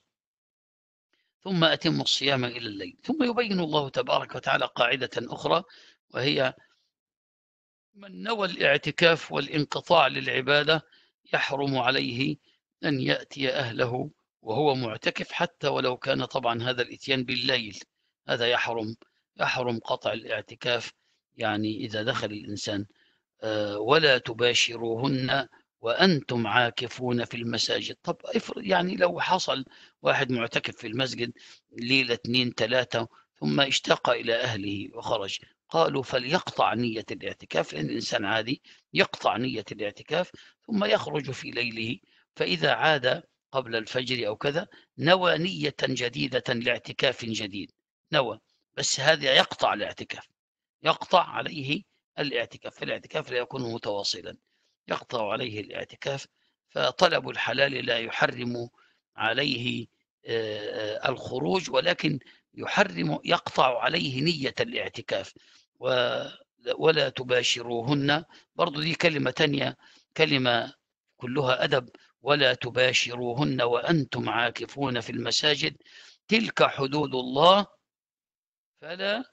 ثم أتموا الصيام إلى الليل. ثم يبين الله تبارك وتعالى قاعدة أخرى، وهي من نوى الاعتكاف والانقطاع للعبادة يحرم عليه أن يأتي أهله وهو معتكف، حتى ولو كان طبعا هذا الإتيان بالليل، هذا يحرم قطع الاعتكاف. يعني إذا دخل الإنسان ولا تباشروهن وأنتم عاكفون في المساجد. طب افرض يعني لو حصل واحد معتكف في المسجد ليلة 2 3 ثم اشتاق إلى أهله وخرج، قالوا فليقطع نية الاعتكاف، لأن الإنسان عادي يقطع نية الاعتكاف ثم يخرج في ليله، فإذا عاد قبل الفجر أو كذا نوى نية جديدة لاعتكاف جديد، نوى، بس هذا يقطع الاعتكاف، يقطع عليه الاعتكاف، فالاعتكاف لا يكون متواصلا، يقطع عليه الاعتكاف. فطلب الحلال لا يحرم عليه الخروج، ولكن يقطع عليه نية الاعتكاف. ولا تباشروهن، برضو دي كلمة تانية، كلمة كلها أدب. ولا تباشروهن وأنتم عاكفون في المساجد تلك حدود الله فلا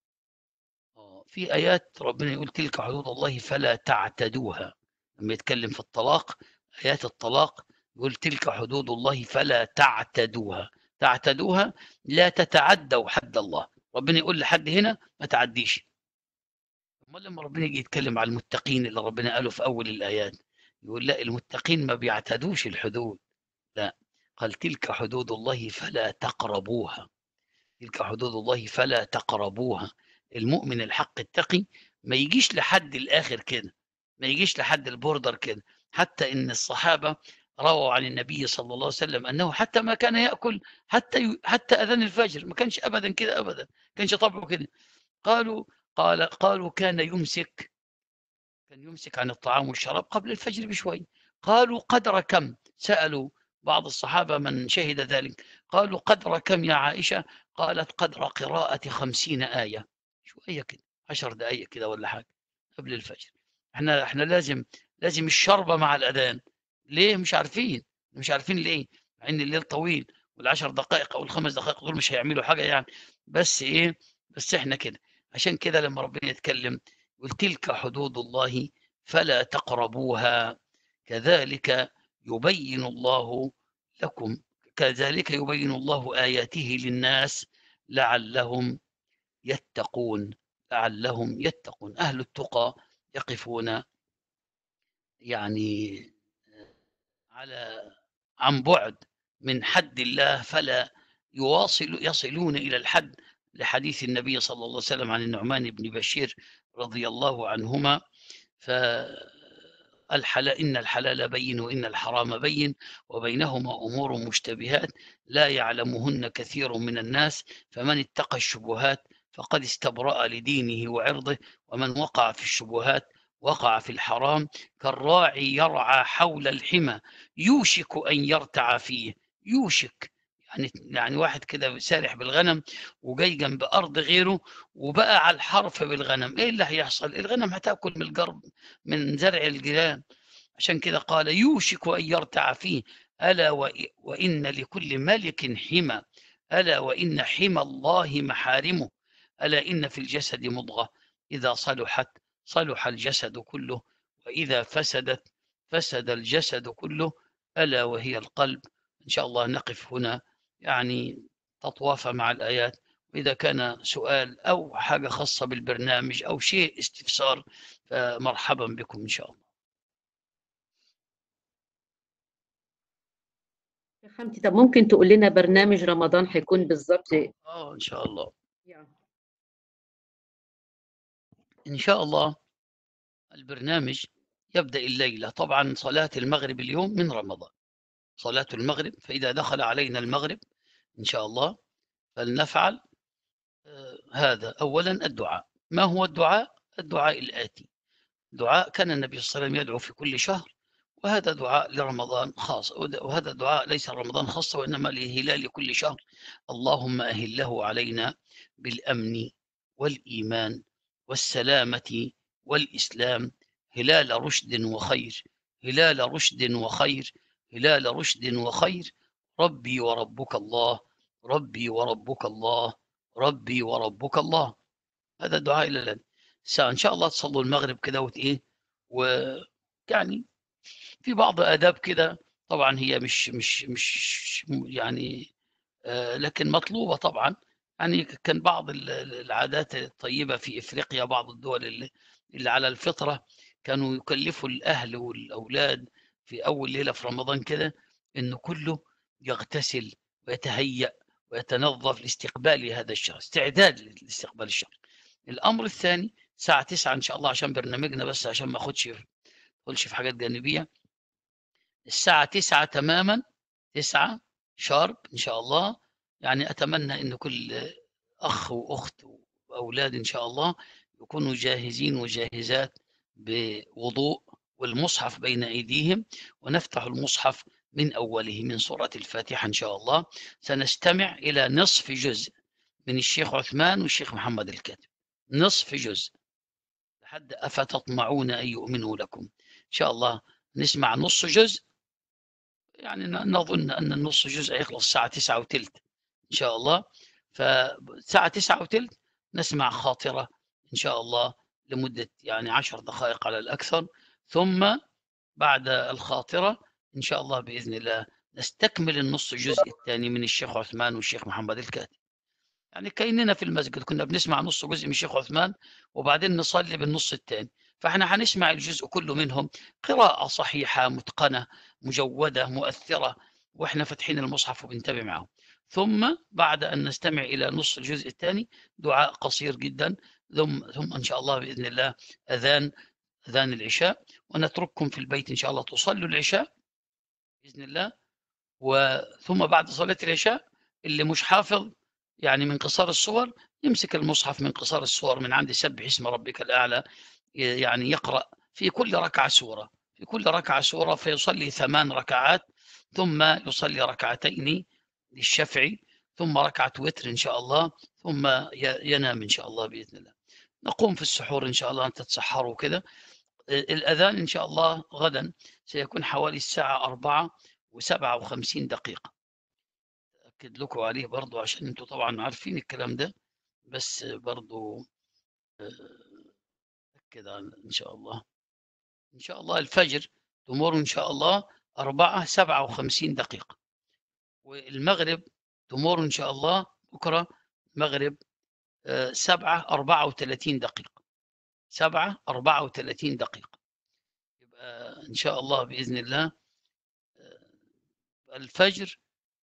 في آيات ربنا يقول تلك حدود الله فلا تعتدوها. لما يتكلم في الطلاق، آيات الطلاق يقول تلك حدود الله فلا تعتدوها. تعتدوها لا تتعدوا حد الله. ربنا يقول لحد هنا ما تعديش. امال لما ربنا يجي يتكلم على المتقين اللي ربنا قاله في أول الآيات، يقول لا، المتقين ما بيعتدوش الحدود، لا، قال تلك حدود الله فلا تقربوها. تلك حدود الله فلا تقربوها. المؤمن الحق التقي ما يجيش لحد الآخر كده، ما يجيش لحد البوردر كده. حتى إن الصحابة رووا عن النبي صلى الله عليه وسلم أنه حتى ما كان يأكل حتى أذان الفجر، ما كانش أبدا كده، أبدا كانش طبعه كده. قالوا قالوا كان يمسك عن الطعام والشراب قبل الفجر بشوي. قالوا قدر كم؟ سألوا بعض الصحابة من شهد ذلك، قالوا قدر كم يا عائشة؟ قالت قدر قراءة 50 آية، شوية كده 10 دقائق كده ولا حاجة قبل الفجر. احنا لازم الشربة مع الأذان. ليه؟ مش عارفين ليه، مع ان الليل طويل والعشر دقائق او الخمس دقائق دول مش هيعملوا حاجة يعني، بس ايه، بس احنا كده. عشان كده لما ربنا يتكلم يقول تلك حدود الله فلا تقربوها كذلك يبين الله لكم، كذلك يبين الله آياته للناس لعلهم يتقون. لعلهم يتقون. أهل التقى يقفون يعني على عن بعد من حد الله، فلا يصلون إلى الحد، لحديث النبي صلى الله عليه وسلم عن النعمان بن بشير رضي الله عنهما، إن الحلال بين وإن الحرام بين وبينهما أمور مشتبهات لا يعلمهن كثير من الناس، فمن اتقى الشبهات فقد استبرأ لدينه وعرضه، ومن وقع في الشبهات وقع في الحرام. كالراعي يرعى حول الحمى يوشك أن يرتع فيه. يوشك يعني واحد كده سارح بالغنم وجاي جنب أرض غيره وبقى على الحرف بالغنم، إيه اللي هيحصل؟ الغنم هتأكل من الجرب، من زرع الجيران. عشان كده قال يوشك أن يرتع فيه. ألا وإن لكل ملك حمى، ألا وإن حمى الله محارمه، ألا إن في الجسد مضغة إذا صلحت صلح الجسد كله، وإذا فسدت فسد الجسد كله، ألا وهي القلب. إن شاء الله نقف هنا يعني تطوافا مع الآيات، وإذا كان سؤال أو حاجة خاصة بالبرنامج أو شيء استفسار فمرحبا بكم إن شاء الله. يا حمدي، طب ممكن تقول لنا برنامج رمضان هيكون بالظبط؟ إن شاء الله. يعني إن شاء الله البرنامج يبدأ الليلة، طبعا صلاة المغرب اليوم من رمضان، صلاة المغرب، فإذا دخل علينا المغرب إن شاء الله فلنفعل هذا. أولا الدعاء. ما هو الدعاء؟ الدعاء الآتي: دعاء كان النبي صلى الله عليه وسلم يدعو في كل شهر، وهذا دعاء لرمضان خاص، وهذا دعاء ليس رمضان خاصة وإنما لهلال كل شهر: اللهم أهله علينا بالأمن والإيمان والسلامة والإسلام، هلال رشد وخير، هلال رشد وخير، هلال رشد وخير، ربي وربك الله، ربي وربك الله، ربي وربك الله. هذا دعاء إلى الآن. إن شاء الله تصلوا المغرب كده إيه، ويعني في بعض آداب كده، طبعا هي مش يعني لكن مطلوبة طبعا. يعني كان بعض العادات الطيبة في إفريقيا، بعض الدول اللي على الفطرة، كانوا يكلفوا الأهل والأولاد في أول ليلة في رمضان كده إنه كله يغتسل ويتهيأ ويتنظف لاستقبال هذا الشهر، استعداد لاستقبال الشهر. الأمر الثاني الساعة 9 إن شاء الله، عشان برنامجنا بس عشان ما أخدش في حاجات جانبية. الساعة 9 تماما، 9 شارب إن شاء الله. يعني أتمنى إن كل أخ وأخت وأولاد إن شاء الله يكونوا جاهزين وجاهزات بوضوء والمصحف بين أيديهم، ونفتح المصحف من أوله من سورة الفاتحة إن شاء الله. سنستمع إلى نصف جزء من الشيخ عثمان والشيخ محمد الكاتب، نصف جزء لحد أفتطمعون أن يؤمنوا لكم. إن شاء الله نسمع نص جزء، يعني نظن أن النص جزء يخلص الساعة 9 وثلث إن شاء الله. فالساعة 9 وثلث نسمع خاطرة إن شاء الله لمدة يعني 10 دقائق على الأكثر، ثم بعد الخاطرة إن شاء الله بإذن الله نستكمل النص الجزء الثاني من الشيخ عثمان والشيخ محمد الكاتب. يعني كأننا في المسجد كنا بنسمع نص جزء من الشيخ عثمان وبعدين نصلي بالنص الثاني، فاحنا هنسمع الجزء كله منهم قراءة صحيحة متقنة مجودة مؤثرة، واحنا فاتحين المصحف وبنتابع معهم. ثم بعد أن نستمع إلى نص الجزء الثاني دعاء قصير جدا، ثم إن شاء الله بإذن الله أذان العشاء، ونترككم في البيت إن شاء الله تصلوا العشاء بإذن الله. ثم بعد صلاة العشاء اللي مش حافظ يعني من قصار الصور يمسك المصحف من قصار الصور من عند سبح اسم ربك الأعلى، يعني يقرأ في كل ركعة سورة، في كل ركعة سورة، فيصلي 8 ركعات، ثم يصلي ركعتين للشفع، ثم ركعة وتر إن شاء الله، ثم ينام إن شاء الله بإذن الله. نقوم في السحور إن شاء الله أن تتسحروا كده. الأذان إن شاء الله غدا سيكون حوالي الساعة 4:57. أكد لكم عليه برضو عشان أنتوا طبعا عارفين الكلام ده، بس برضو أكد إن شاء الله. إن شاء الله الفجر تمر إن شاء الله 4:57، والمغرب تمر إن شاء الله بكرة المغرب 7:34، 7:34. يبقى إن شاء الله بإذن الله الفجر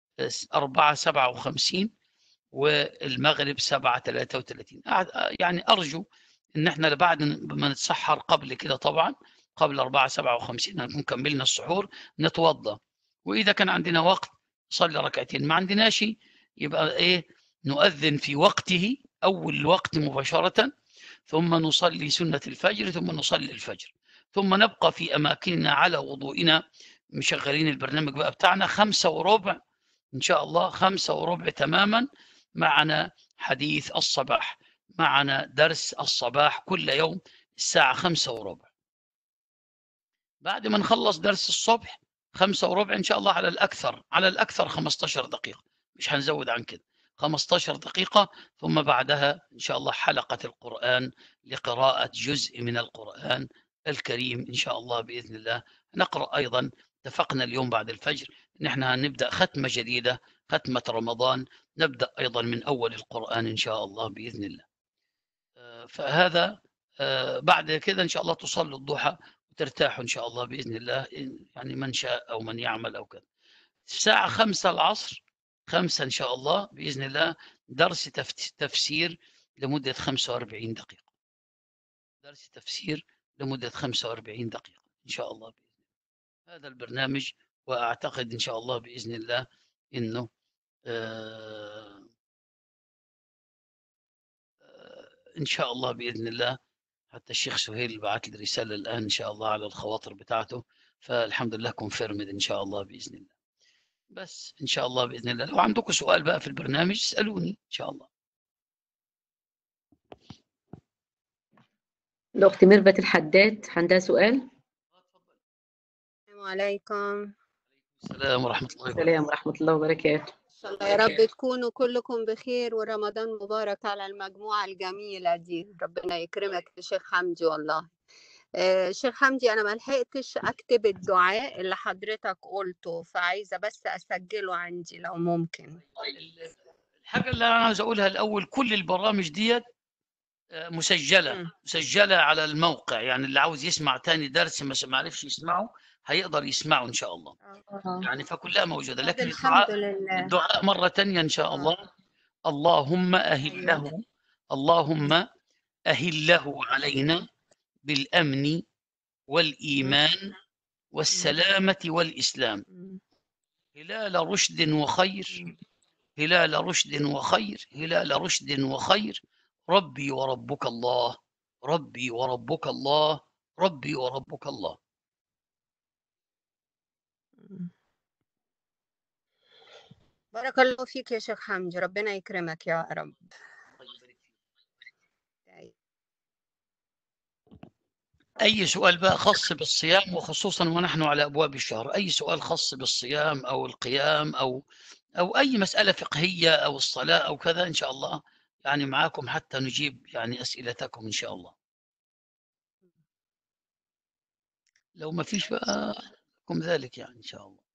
4:57 والمغرب 7:33. يعني أرجو إن إحنا بعد ما نتسحر قبل كده طبعا قبل 4:57 هنكون كملنا السحور، نتوضأ، وإذا كان عندنا وقت نصلي ركعتين، ما عندناش يبقى إيه نؤذن في وقته أول الوقت مباشرة، ثم نصلي سنة الفجر، ثم نصلي الفجر، ثم نبقى في أماكننا على وضوئنا مشغلين البرنامج بقى بتاعنا 5:15 إن شاء الله، 5:15 تماما. معنا حديث الصباح، معنا درس الصباح كل يوم الساعة 5:15. بعد ما نخلص درس الصبح 5:15 إن شاء الله على الأكثر، على الأكثر 15 دقيقة، مش هنزود عن كده، 15 دقيقة، ثم بعدها إن شاء الله حلقة القرآن لقراءة جزء من القرآن الكريم إن شاء الله بإذن الله. نقرأ أيضا، اتفقنا اليوم بعد الفجر إن احنا هنبدأ ختمة جديدة، ختمة رمضان، نبدأ أيضا من أول القرآن إن شاء الله بإذن الله. فهذا بعد كده إن شاء الله تصلوا الضحى وترتاحوا إن شاء الله بإذن الله، يعني من شاء أو من يعمل أو كذا. الساعة 5 العصر، 5 إن شاء الله بإذن الله، درس تفسير لمدة 45 دقيقة. درس تفسير لمدة 45 دقيقة إن شاء الله بإذن الله. هذا البرنامج، وأعتقد إن شاء الله بإذن الله إنه إن شاء الله بإذن الله. حتى الشيخ سهيل بعت لي رسالة الآن إن شاء الله على الخواطر بتاعته، فالحمد لله كونفيرمد إن شاء الله بإذن الله. بس إن شاء الله بإذن الله، لو عندكم سؤال بقى في البرنامج اسألوني إن شاء الله. الأخت ميرفت الحداد عندها سؤال. السلام عليكم. السلام ورحمة الله وبركاته. السلام ورحمة الله وبركاته. إن شاء الله يا رب تكونوا كلكم بخير، ورمضان مبارك على المجموعة الجميلة دي. ربنا يكرمك يا شيخ حمدي. والله شيخ حمدي، أنا ما لحقتش أكتب الدعاء اللي حضرتك قلته، فعايزة بس أسجله عندي لو ممكن. الحاجة اللي أنا عاوز أقولها الأول، كل البرامج ديت مسجلة على الموقع، يعني اللي عاوز يسمع تاني درس ما عرفش يسمعه هيقدر يسمعه إن شاء الله. يعني فكلها موجودة، لكن الحمد لله. الدعاء مرة تانية إن شاء الله. اللهم أهله، اللهم أهله علينا بالأمن والإيمان والسلامة والإسلام، هلال رشد وخير، هلال رشد وخير، هلال رشد وخير، ربي وربك الله، ربي وربك الله، ربي وربك الله. بارك الله فيك يا شيخ حمدي، ربنا يكرمك يا رب. أي سؤال بقى خاص بالصيام، وخصوصا ونحن على أبواب الشهر، أي سؤال خاص بالصيام أو القيام أو أي مسألة فقهية أو الصلاة أو كذا، إن شاء الله يعني معاكم حتى نجيب يعني أسئلتكم إن شاء الله. لو ما فيش بقى لكم ذلك يعني إن شاء الله.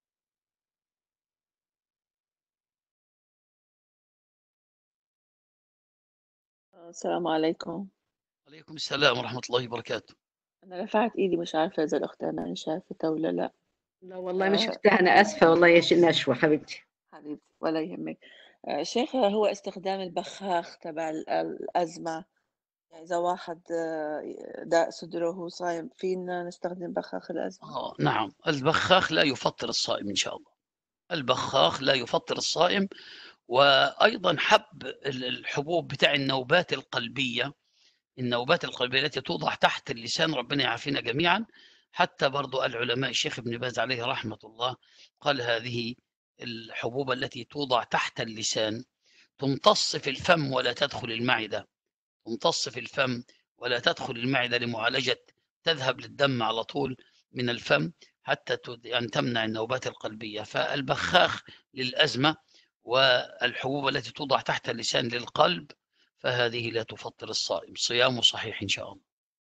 السلام عليكم. عليكم السلام ورحمة الله وبركاته. أنا رفعت إيدي، مش عارفة إذا الأخت أنا شافتها ولا لا. لا والله ما شفتها، أنا آسفة والله يا نشوى حبيبتي. حبيبتي ولا يهمك. شيخ، هو استخدام البخاخ تبع الأزمة، يعني إذا واحد داء صدره وهو صايم، فينا نستخدم بخاخ الأزمة؟ نعم، البخاخ لا يفطر الصائم إن شاء الله. البخاخ لا يفطر الصائم. وأيضا الحبوب بتاع النوبات القلبية، النوبات القلبية التي توضع تحت اللسان، ربنا يعافينا جميعا. حتى برضو العلماء الشيخ ابن باز عليه رحمة الله قال هذه الحبوب التي توضع تحت اللسان تمتص في الفم ولا تدخل المعدة، تمتص في الفم ولا تدخل المعدة لمعالجة، تذهب للدم على طول من الفم حتى يعني تمنع النوبات القلبية. فالبخاخ للأزمة، والحبوب التي توضع تحت اللسان للقلب، فهذه لا تفطر الصائم، صيامه صحيح إن شاء الله.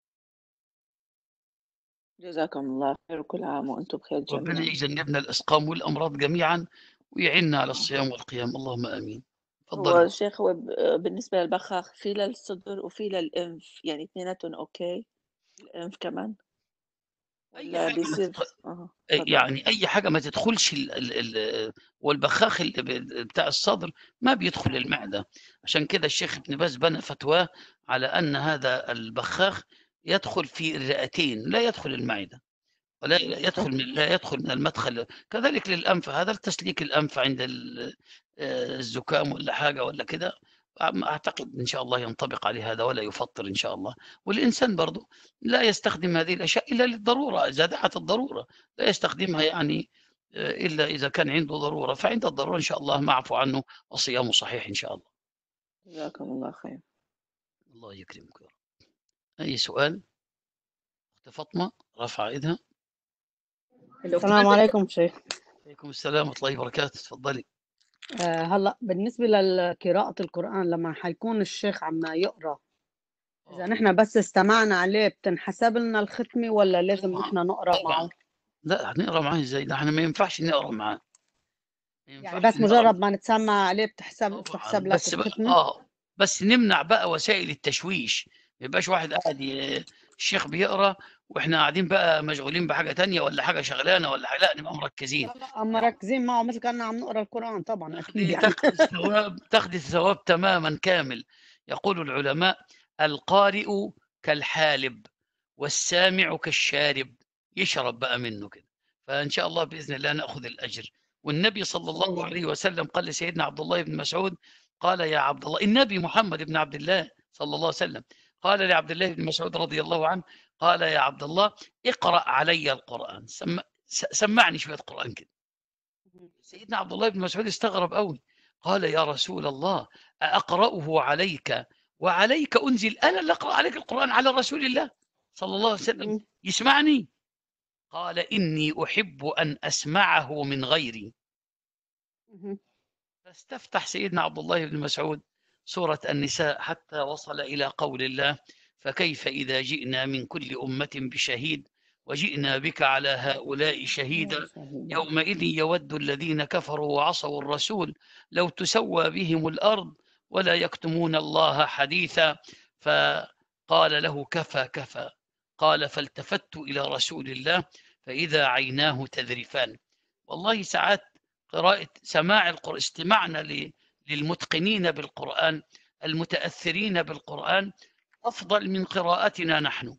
جزاكم الله خير، وكل عام وأنتم بخير جميعا. ربنا يجنبنا الأسقام والأمراض جميعا ويعيننا على الصيام والقيام، اللهم آمين. هو شيخ، هو بالنسبة للبخاخ في للصدر وفي للأنف، يعني اثنيناتهم أوكي؟ الأنف كمان ولا بيصير؟ يعني أي حاجة ما تدخلش والبخاخ بتاع الصدر ما بيدخل المعدة. عشان كده الشيخ ابن باز بنى فتواه على أن هذا البخاخ يدخل في الرئتين، لا يدخل المعدة، ولا يدخل من المدخل. كذلك للأنف، هذا التسليك الأنف عند الزكام ولا حاجة ولا كده، أعتقد إن شاء الله ينطبق عليه هذا ولا يفطر إن شاء الله. والإنسان برضو لا يستخدم هذه الأشياء إلا للضرورة، إذا دعت الضرورة، لا يستخدمها يعني إلا إذا كان عنده ضرورة، فعند الضرورة إن شاء الله معفو عنه وصيامه صحيح إن شاء الله. جزاكم الله خير. الله يكرمك يا رب. أي سؤال؟ أخت فاطمة رفع إيدها. السلام عليكم شيخ. عليكم السلام ورحمة الله وبركاته، تفضلي. هلا بالنسبة لقراءة القرآن، لما حيكون الشيخ عم يقرأ، إذا نحن بس استمعنا عليه بتنحسب لنا الختمة ولا لازم نحن نقرأ معه؟ لا، هنقرأ معاه إزاي؟ نحن ما ينفعش نقرأ معاه. يعني بس مجرد ما نتسمع عليه بتحسب لك بس الختمة؟ بس نمنع بقى وسائل التشويش، ما يبقاش واحد قاعد الشيخ بيقرأ واحنا قاعدين بقى مشغولين بحاجه تانية ولا حاجه شغلانه ولا حاجه، لا نبقى مركزين. لا مركزين معه مثل كنا عم نقرا القرآن طبعا أكيد يعني. تاخذي الثواب تماما كامل. يقول العلماء: القارئ كالحالب والسامع كالشارب، يشرب بقى منه كده. فإن شاء الله بإذن الله نأخذ الأجر. والنبي صلى الله عليه وسلم قال لسيدنا عبد الله بن مسعود، قال يا عبد الله، النبي محمد بن عبد الله صلى الله عليه وسلم قال لعبد الله بن مسعود رضي الله عنه، قال يا عبد الله اقرأ علي القرآن، سمعني شوية قرآن كده. سيدنا عبد الله بن مسعود استغرب قوي، قال يا رسول الله أقرأه عليك وعليك أنزل؟ أنا اللي أقرأ عليك القرآن على رسول الله صلى الله عليه وسلم يسمعني؟ قال إني أحب أن أسمعه من غيري. فاستفتح سيدنا عبد الله بن مسعود سورة النساء حتى وصل إلى قول الله: فكيف إذا جئنا من كل أمة بشهيد وجئنا بك على هؤلاء شهيدا يومئذ يود الذين كفروا وعصوا الرسول لو تسوى بهم الأرض ولا يكتمون الله حديثا. فقال له: كفى كفى. قال: فالتفت إلى رسول الله فإذا عيناه تذرفان. والله ساعات قراءة سماع القرآن، استماعنا للمتقنين بالقرآن المتأثرين بالقرآن أفضل من قراءتنا نحن.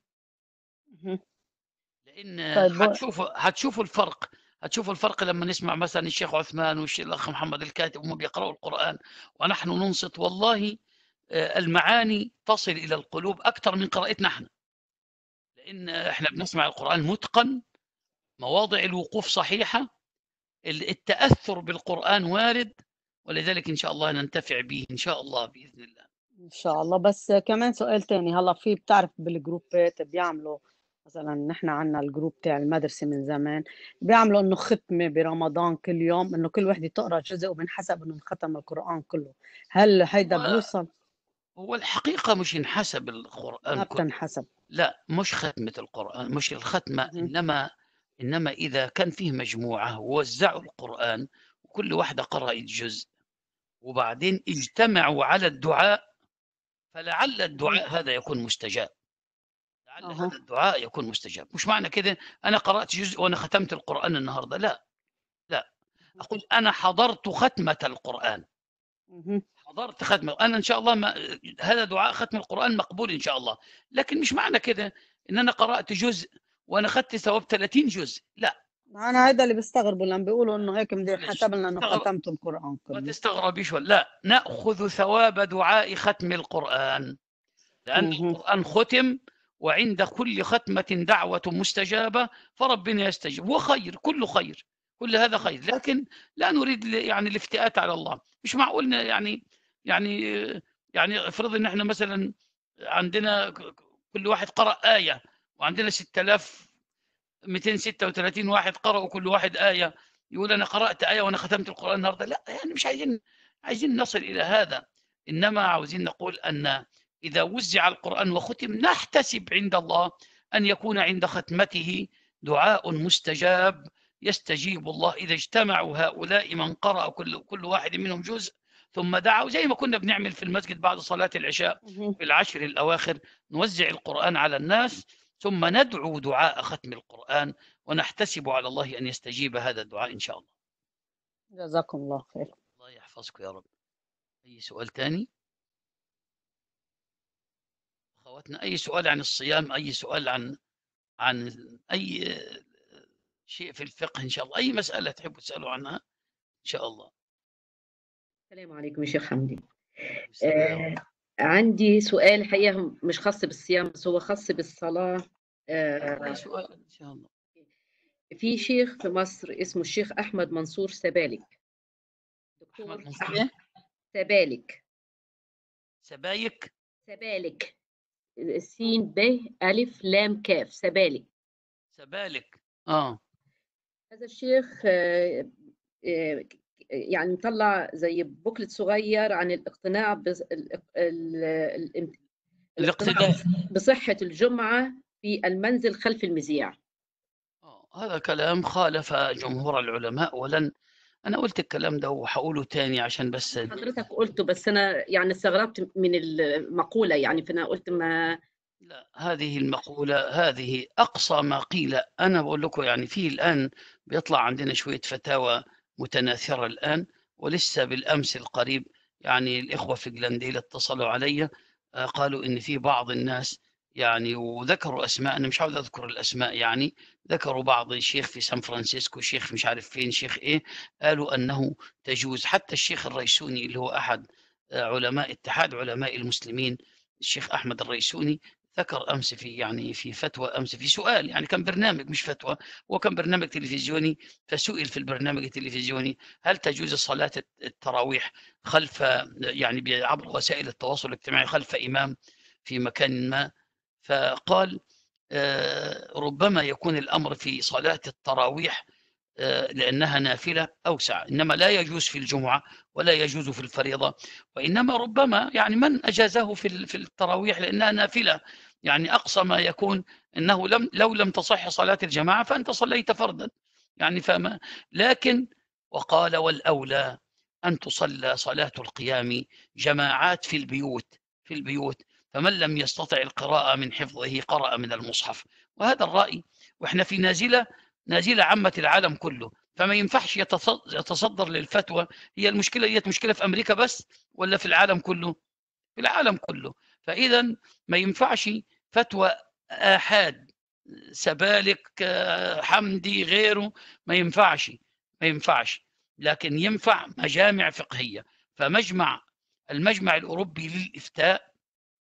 لأن هتشوفوا الفرق. هتشوفوا الفرق لما نسمع مثلا الشيخ عثمان والشيخ الأخ محمد الكاتب وهم بيقرأوا القرآن ونحن ننصت، والله المعاني تصل إلى القلوب أكثر من قراءتنا احنا، لأن احنا بنسمع القرآن متقن، مواضع الوقوف صحيحة، التأثر بالقرآن وارد، ولذلك إن شاء الله ننتفع به إن شاء الله بإذن الله. إن شاء الله. بس كمان سؤال تاني، هلا في بتعرف بالجروبات بيعملوا مثلا، نحن عنا الجروب تاع المدرسة من زمان بيعملوا إنه ختمة برمضان كل يوم، إنه كل وحدة تقرأ جزء وبنحسب إنه ختم القرآن كله. هل هيدا بيوصل؟ هو الحقيقة مش ينحسب القرآن ما كله، بتنحسب. لا مش ختمة القرآن، مش الختمة، إنما إذا كان فيه مجموعة ووزعوا القرآن وكل واحدة قرأت جزء وبعدين اجتمعوا على الدعاء، فلعل الدعاء هذا يكون مستجاب. لعل هذا الدعاء يكون مستجاب. مش معنى كده أنا قرأت جزء وأنا ختمت القرآن النهاردة، لا لا، أقول أنا حضرت ختمة القرآن، حضرت ختمة، أنا إن شاء الله هذا دعاء ختم القرآن مقبول إن شاء الله. لكن مش معنى كده إن أنا قرأت جزء وأنا أخذت ثواب 30 جزء، لا. أنا هذا اللي بستغربوا لما بيقولوا إنه هيك مدير حسب لنا إنه ختمت القرآن كله. ما تستغربيش، لا، نأخذ ثواب دعاء ختم القرآن، لأن القرآن ختم وعند كل ختمة دعوة مستجابة، فربنا يستجيب، وخير، كله خير، كل هذا خير. لكن لا نريد يعني الافتئات على الله. مش معقول يعني افرض ان احنا مثلا عندنا كل واحد قرأ آية وعندنا 6236 واحد قرأوا كل واحد آية، يقول أنا قرأت آية وأنا ختمت القرآن النهارده. لا، يعني مش عايزين نصل إلى هذا، إنما عاوزين نقول أن إذا وزع القرآن وختم نحتسب عند الله أن يكون عند ختمته دعاء مستجاب يستجيب الله إذا اجتمعوا هؤلاء من قرأ كل واحد منهم جزء ثم دعوا، زي ما كنا بنعمل في المسجد بعد صلاة العشاء في العشر الأواخر، نوزع القرآن على الناس ثم ندعو دعاء ختم القرآن ونحتسب على الله أن يستجيب هذا الدعاء إن شاء الله. جزاكم الله خير. الله يحفظكم يا رب. أي سؤال تاني؟ أخواتنا، أي سؤال عن الصيام، أي سؤال عن أي شيء في الفقه إن شاء الله، أي مسألة تحبوا تسألوا عنها إن شاء الله. السلام عليكم يا شيخ حمدي. عندي سؤال حقيقة مش خاص بالصيام، بس هو خاص بالصلاة. أي سؤال إن شاء الله. في شيخ في مصر اسمه الشيخ أحمد منصور سبالك. أحمد منصور سبالك. سبالك سين ب ألف لام كاف، سبالك. هذا الشيخ يعني مطلع زي بوكلت صغير عن الاقتناع الاقتداء بصحة الجمعة في المنزل خلف المذياع. هذا كلام خالف جمهور العلماء، أنا قلت الكلام ده وهقوله تاني عشان بس حضرتك قلته، بس أنا يعني استغربت من المقولة، يعني فأنا قلت ما لا، هذه المقولة هذه أقصى ما قيل. أنا بقول لكم يعني في الآن بيطلع عندنا شوية فتاوى متناثرة الآن، ولسه بالأمس القريب يعني الإخوة في جلانديل اتصلوا علي، قالوا إن في بعض الناس يعني وذكروا أسماء، أنا مش عاوز أذكر الأسماء، يعني ذكروا بعض شيخ في سان فرانسيسكو، شيخ مش عارف فين، شيخ إيه، قالوا أنه تجوز. حتى الشيخ الريسوني اللي هو أحد علماء اتحاد علماء المسلمين، الشيخ أحمد الريسوني، ذكر امس في يعني في فتوى امس في سؤال، يعني كان برنامج مش فتوى، هو كان برنامج تلفزيوني، فسئل في البرنامج التلفزيوني هل تجوز صلاة التراويح خلف يعني عبر وسائل التواصل الاجتماعي خلف امام في مكان ما، فقال ربما يكون الامر في صلاة التراويح لأنها نافلة أوسع، إنما لا يجوز في الجمعة ولا يجوز في الفريضة، وإنما ربما يعني من أجازه في التراويح لأنها نافلة، يعني أقصى ما يكون أنه لو لم تصح صلاة الجماعة فأنت صليت فردا، يعني فما. لكن وقال والأولى أن تصلى صلاة القيام جماعات في البيوت، في البيوت، فمن لم يستطع القراءة من حفظه قرأ من المصحف، وهذا الرأي. وإحنا في نازلة عامة العالم كله، فما ينفعش يتصدر للفتوى. هي المشكلة هي مشكلة في أمريكا بس ولا في العالم كله؟ في العالم كله. فإذا ما ينفعش فتوى آحاد، سبالك حمدي غيره، ما ينفعش، ما ينفعش، لكن ينفع مجامع فقهية. المجمع الأوروبي للإفتاء،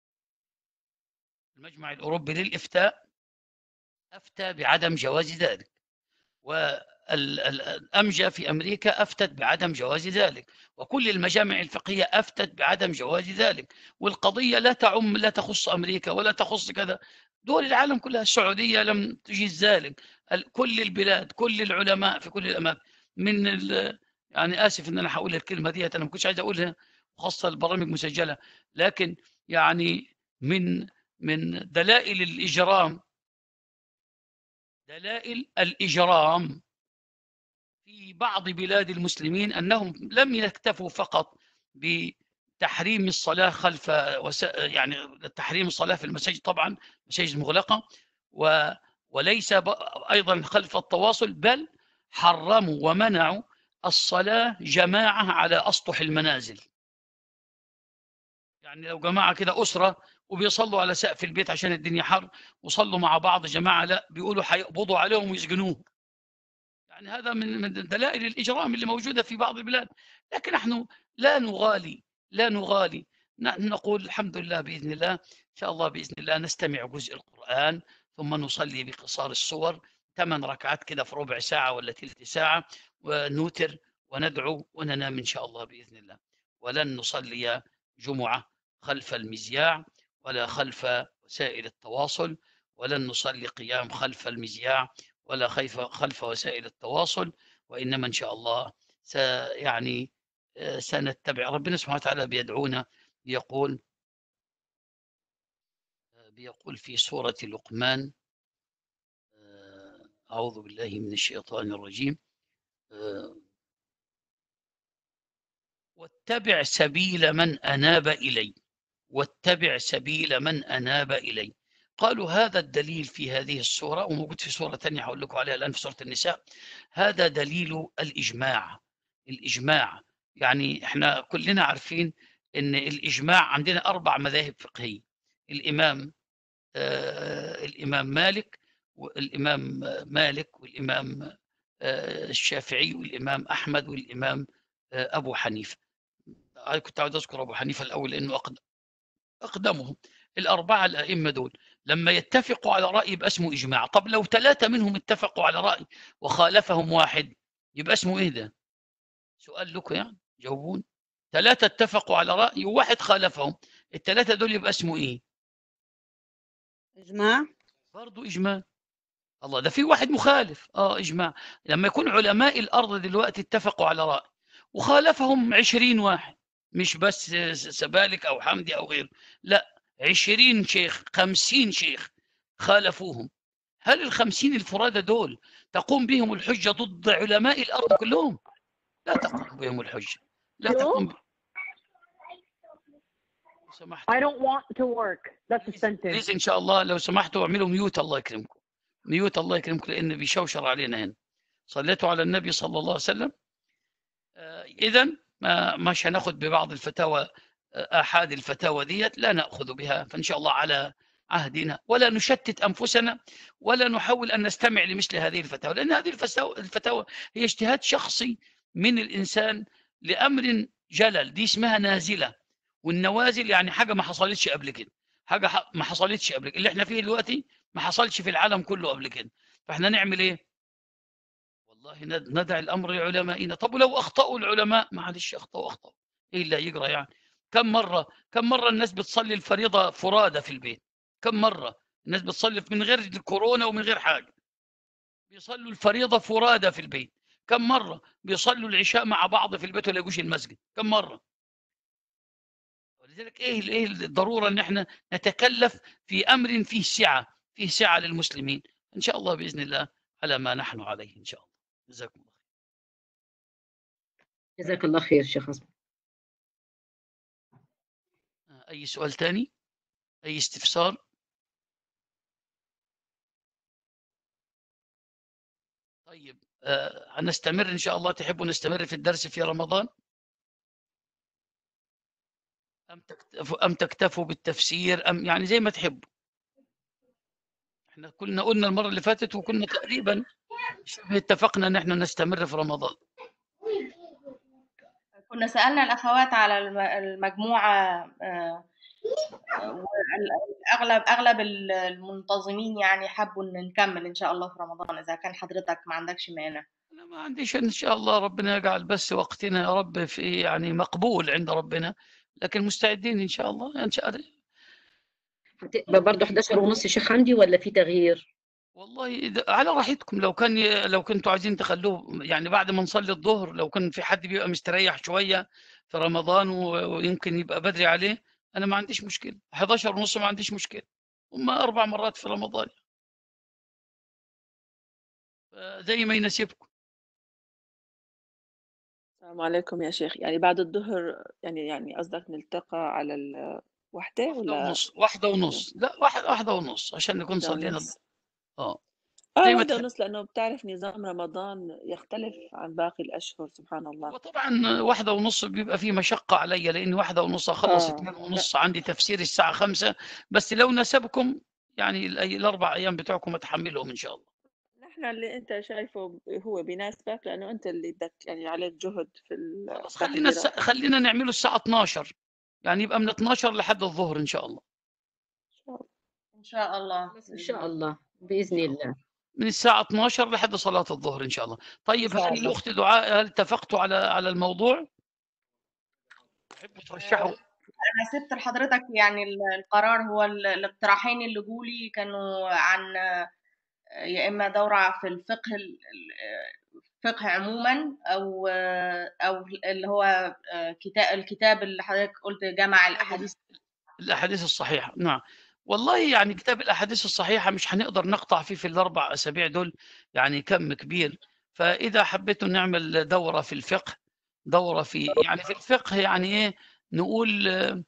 المجمع الأوروبي للإفتاء أفتى بعدم جواز ذلك، والأمجة في أمريكا أفتت بعدم جواز ذلك، وكل المجامع الفقهية أفتت بعدم جواز ذلك، والقضية لا تعم، لا تخص أمريكا ولا تخص كذا، دول العالم كلها، السعودية لم تجيز ذلك، كل البلاد، كل العلماء في كل الأماكن من يعني آسف إن أنا هقول الكلمة دي، أنا ما كنتش عايز أقولها، خاصة البرامج مسجلة، لكن يعني من دلائل الإجرام، دلائل الإجرام في بعض بلاد المسلمين أنهم لم يكتفوا فقط بتحريم الصلاة خلف يعني تحريم الصلاة في المساجد، طبعا مساجد مغلقة، وليس أيضا خلف التواصل، بل حرموا ومنعوا الصلاة جماعة على أسطح المنازل. يعني لو جماعة كده أسرة وبيصلوا على سقف البيت عشان الدنيا حر وصلوا مع بعض جماعة، لا، بيقولوا هيقبضوا عليهم ويسجنوهم. يعني هذا من دلائل الإجرام اللي موجودة في بعض البلاد. لكن نحن لا نغالي، لا نغالي، نحن نقول الحمد لله بإذن الله، إن شاء الله بإذن الله نستمع جزء القرآن ثم نصلي بقصار الصور 8 ركعات كده في ربع ساعة ولا ثلث ساعة، ونوتر وندعو وننام إن شاء الله بإذن الله. ولن نصلي جمعة خلف المذياع ولا خلف وسائل التواصل، ولن نصلي قيام خلف المذياع ولا خلف وسائل التواصل، وإنما إن شاء الله يعني سنتبع. ربنا سبحانه وتعالى بيدعونا، بيقول في سورة لقمان، أعوذ بالله من الشيطان الرجيم، واتبع سبيل من أناب إلي، واتبع سبيل من أناب إلي. قالوا هذا الدليل في هذه السورة، وموجود في سورة ثانية هقول لكم عليها الآن في سورة النساء، هذا دليل الإجماع. الإجماع يعني احنا كلنا عارفين ان الإجماع عندنا 4 مذاهب فقهية، الإمام الإمام مالك، والإمام مالك، والإمام الشافعي، والإمام أحمد، والإمام أبو حنيفة. كنت عاوز أذكر أبو حنيفة الأول لأنه أقدمهم. ال4 الأئمة دول لما يتفقوا على رأي يبقى اسمه إجماع. طب لو 3 منهم اتفقوا على رأي وخالفهم واحد يبقى اسمه إيه ده؟ سؤال لكم يعني، جاوبون. 3 اتفقوا على رأي وواحد خالفهم، ال3 دول يبقى اسمه إيه؟ إجماع. برضو إجماع. الله، ده في واحد مخالف، إجماع. لما يكون علماء الأرض دلوقتي اتفقوا على رأي وخالفهم 20 واحد، مش بس سبالك أو حمدي أو غيره، لا، 20 شيخ، 50 شيخ خالفوهم، هل ال50 الفرادى دول تقوم بهم الحجة ضد علماء الأرض كلهم؟ لا تقوم بهم الحجة، لا تقوم سمحتوا I don't want to work. That's a sentence. بليز ان شاء الله لو سمحتوا اعملوا ميوت، الله يكرمكم، ميوت الله يكرمكم، لان بيشوشر علينا هنا. صليتوا على النبي صلى الله عليه وسلم. اذا مش هناخذ ببعض الفتاوى، احاد الفتاوى ديت لا ناخذ بها، فان شاء الله على عهدنا، ولا نشتت انفسنا، ولا نحاول ان نستمع لمثل هذه الفتاوى، لان هذه الفتاوى هي اجتهاد شخصي من الانسان لامر جلل، دي اسمها نازله، والنوازل يعني حاجه ما حصلتش قبل كده، حاجه ما حصلتش قبل كده، اللي احنا فيه دلوقتي ما حصلش في العالم كله قبل كده، فاحنا نعمل ايه؟ والله ندع الامر لعلمائنا. طب ولو اخطاوا العلماء، معلش اخطاوا، ايه اللي يجرى يعني؟ كم مره الناس بتصلي الفريضه فرادى في البيت؟ كم مره الناس بتصلي من غير الكورونا ومن غير حاجه، بيصلوا الفريضه فرادى في البيت؟ كم مره بيصلوا العشاء مع بعض في البيت ولا يجوش المسجد؟ كم مره؟ ولذلك ايه الضروره ان احنا نتكلف في امر فيه سعه للمسلمين، ان شاء الله باذن الله على ما نحن عليه ان شاء الله. جزاكم الله. جزاك الله خير شيخ عصمت. اي سؤال ثاني؟ اي استفسار؟ طيب هنستمر ان شاء الله. تحبوا نستمر في الدرس في رمضان ام تكتفوا بالتفسير، ام يعني زي ما تحبوا؟ احنا كنا قلنا المره اللي فاتت وكنا تقريبا شبه اتفقنا ان احنا نستمر في رمضان. كنا سألنا الأخوات على المجموعة، أغلب المنتظمين يعني حبوا إن نكمل إن شاء الله في رمضان، إذا كان حضرتك ما عندكش مانع. أنا ما عنديش إن شاء الله، ربنا يجعل بس وقتنا يا رب في يعني مقبول عند ربنا، لكن مستعدين إن شاء الله. إن شاء الله هتبقى برضه 11:30 يا شيخ حمدي ولا في تغيير؟ والله على راحتكم، لو كنتوا عايزين تخلوه يعني بعد ما نصلي الظهر، لو كان في حد بيبقى مستريح شوية في رمضان ويمكن يبقى بدري عليه، أنا ما عنديش مشكلة. 11:30 ما عنديش مشكلة، هم 4 مرات في رمضان، زي ما يناسبكم. السلام عليكم يا شيخ، يعني بعد الظهر يعني قصدك نلتقى على الوحدة ولا 1:30؟ لا 1:30 عشان نكون 1:30؟ صلينا. زي ما 1:30 لأنه بتعرف نظام رمضان يختلف عن باقي الأشهر، سبحان الله. وطبعا 1:30 بيبقى فيه مشقة عليا، لأن 1:30 أخلص 2:30 عندي تفسير الساعة 5، بس لو ناسبكم يعني ال4 أيام بتوعكم أتحملهم إن شاء الله. نحن اللي أنت شايفه هو بيناسبك، لأنه أنت اللي بدك يعني عليك جهد في خلاص التحضيرات. خلينا نعمله الساعة 12، يعني يبقى من 12 لحد الظهر إن شاء الله. إن شاء الله. إن شاء الله بإذن الله. من الساعة 12 لحد صلاة الظهر إن شاء الله. طيب هل الأخت دعاء، هل اتفقتوا على الموضوع؟ تحبوا ترشحوا؟ أنا سبت لحضرتك يعني القرار، هو الاقتراحين اللي جولي كانوا عن يا إما دورة في الفقه عموما، أو اللي هو الكتاب اللي حضرتك قلت جمع الأحاديث الصحيحة. نعم والله، يعني كتاب الأحاديث الصحيحة مش هنقدر نقطع فيه في ال4 أسابيع دول، يعني كم كبير. فإذا حبيتوا نعمل دورة في الفقه، دورة في الفقه، يعني إيه نقول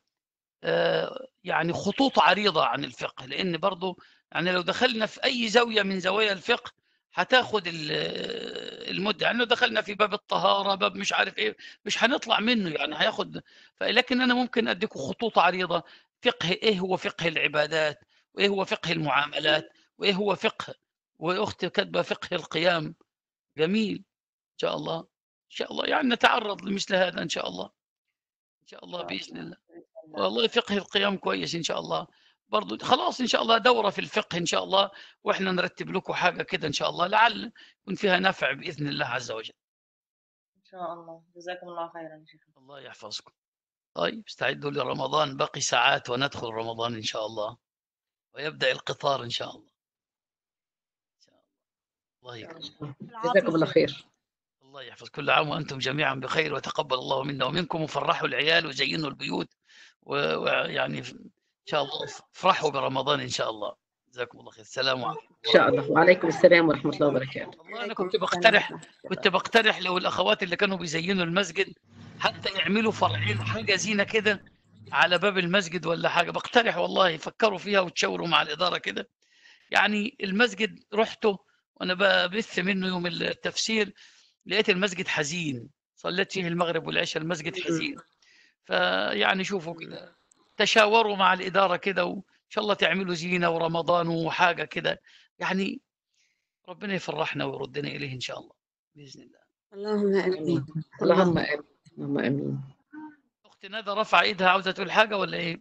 يعني خطوط عريضة عن الفقه، لأن برضو يعني لو دخلنا في أي زاوية من زوايا الفقه هتاخد المدة، يعني لو دخلنا في باب الطهارة، باب مش عارف إيه، مش هنطلع منه، يعني هياخد. لكن أنا ممكن أديكم خطوط عريضة، فقه إيه هو فقه العبادات، وإيه هو فقه المعاملات، وإيه هو فقه، وأختي كاتبة فقه القيام، جميل. إن شاء الله، إن شاء الله يعني نتعرض لمثل هذا إن شاء الله، إن شاء الله بإذن الله. والله فقه القيام كويس إن شاء الله برضو. خلاص إن شاء الله دورة في الفقه إن شاء الله، وإحنا نرتب لكم حاجة كده إن شاء الله، لعل يكون فيها نفع بإذن الله عز وجل. إن شاء الله. جزاكم الله خيرا يا شيخ. الله يحفظكم. طيب استعدوا لرمضان، بقي ساعات وندخل رمضان إن شاء الله، ويبدأ القطار إن شاء الله. إن شاء الله. الله يكرمكم. جزاكم الله خير. الله يحفظ. كل عام وأنتم جميعا بخير، وتقبل الله منا ومنكم، وفرحوا العيال وزينوا البيوت، ويعني إن شاء الله افرحوا برمضان إن شاء الله. جزاكم الله خير. السلام عليكم. إن شاء الله. وعليكم السلام ورحمة الله وبركاته. والله أنا كنت بقترح لو الأخوات اللي كانوا بيزينوا المسجد حتى يعملوا فرعين، حاجة زينة كده على باب المسجد ولا حاجة، بقترح والله فكروا فيها وتشاوروا مع الإدارة كده. يعني المسجد رحته وأنا ببث منه يوم التفسير، لقيت المسجد حزين، صليت فيه المغرب والعشاء المسجد حزين. فيعني شوفوا كده، تشاوروا مع الإدارة كده وإن شاء الله تعملوا زينة ورمضان وحاجة كده، يعني ربنا يفرحنا ويردنا إليه إن شاء الله بإذن الله. اللهم آمين. آمين. اللهم آمين. اللهم آمين. أختي ندى رفع إيدها، عاوزة تقول حاجة ولا إيه؟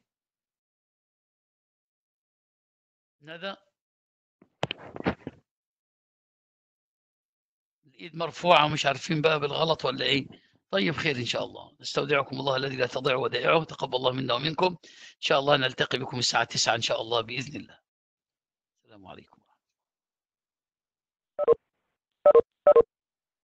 ندى الإيد مرفوعة ومش عارفين بقى بالغلط ولا إيه. طيب خير إن شاء الله، نستودعكم الله الذي لا تضيع ودائعه، تقبل الله منا ومنكم. إن شاء الله نلتقي بكم الساعة 9 إن شاء الله بإذن الله. السلام عليكم.